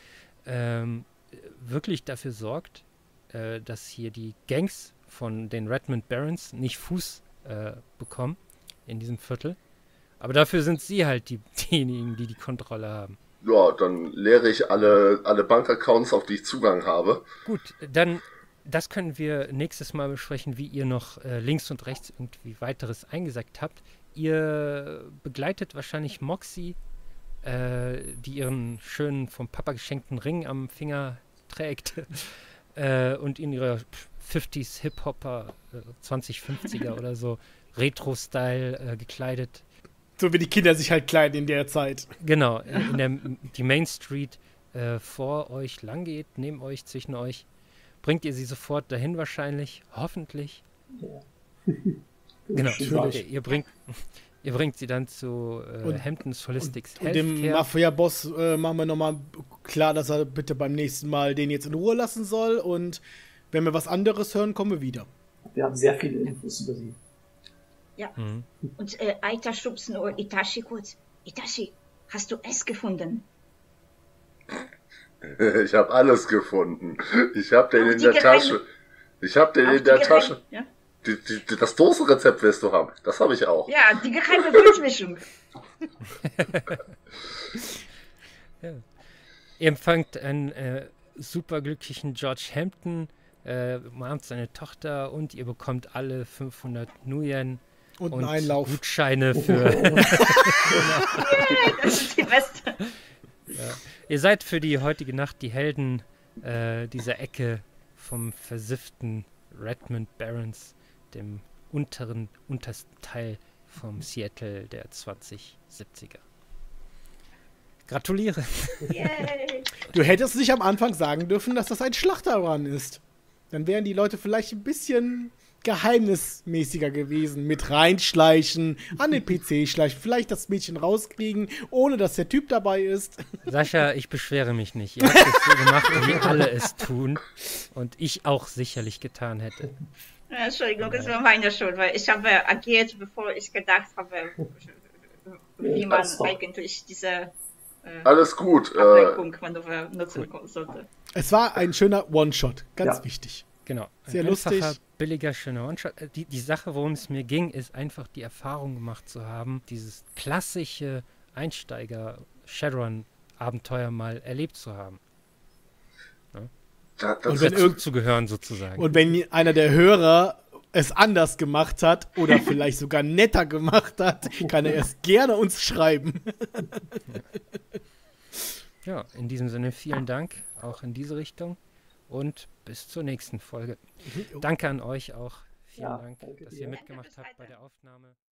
wirklich dafür sorgt, dass hier die Gangs von den Redmond Barons nicht Fuß bekommen in diesem Viertel. Aber dafür sind sie halt diejenigen, die die Kontrolle haben. Ja, dann leere ich alle Bankaccounts, auf die ich Zugang habe. Gut, dann das können wir nächstes Mal besprechen, wie ihr noch links und rechts irgendwie weiteres eingesackt habt. Ihr begleitet wahrscheinlich Moxie, die ihren schönen vom Papa geschenkten Ring am Finger trägt und in ihrer 50s Hip-Hopper 2050er oder so Retro-Style gekleidet. So wie die Kinder sich halt kleiden in der Zeit. Genau, die Main Street vor euch lang geht, neben euch, zwischen euch. Bringt ihr sie sofort dahin wahrscheinlich, hoffentlich. Ja. Genau, Natürlich. ihr bringt sie dann zu Hamptons Holistics Und dem Healthcare. Mafia-Boss machen wir nochmal klar, dass er bitte beim nächsten Mal den jetzt in Ruhe lassen soll. Und wenn wir was anderes hören, kommen wir wieder. Wir haben sehr viele Infos über sie. Ja. Und Aita schubst nur Itachi kurz. Itachi, hast du es gefunden? Ich habe alles gefunden. Ich habe den Auch in die der geheime- Tasche. Ich habe den Auch in der die Tasche. Ja? Das Dosenrezept wirst du haben. Das habe ich auch. Ja, die geheime Blutmischung. Ja. Ihr empfangt einen superglücklichen George Hampton, umarmt seine Tochter und ihr bekommt alle 500 Nuyen Und einen Einlauf. Gutscheine für... Das ist die beste. Ihr seid für die heutige Nacht die Helden dieser Ecke vom versifften Redmond Barons, dem untersten Teil vom Seattle der 2070er. Gratuliere. Yay. Du hättest nicht am Anfang sagen dürfen, dass das ein Schlachterrun ist. Dann wären die Leute vielleicht ein bisschen geheimnismäßiger gewesen. Mit reinschleichen, an den PC schleichen, vielleicht das Mädchen rauskriegen, ohne dass der Typ dabei ist. Sascha, ich beschwere mich nicht. Ihr habt es so gemacht, wie alle es tun. Und ich auch sicherlich getan hätte. Ja, Entschuldigung, das war meine Schuld, weil ich habe agiert, bevor ich gedacht habe, wie man eigentlich diese Alles gut. Ablenkung-Manöver nutzen sollte. Es war ein schöner One-Shot, ganz Ja. wichtig. Genau. Sehr Ein lustig. einfacher, billiger, schöner One-Shot. Die Sache, worum es mir ging, ist einfach die Erfahrung gemacht zu haben, dieses klassische Einsteiger-Shadowrun-Abenteuer mal erlebt zu haben. Und wenn Dazu gehören sozusagen. Und wenn einer der Hörer es anders gemacht hat oder vielleicht sogar netter gemacht hat, kann er es gerne uns schreiben. Ja, in diesem Sinne vielen Dank, auch in diese Richtung. Und bis zur nächsten Folge. Danke an euch auch. Vielen Ja, Dank, danke dass dir. ihr mitgemacht habt bei der Aufnahme.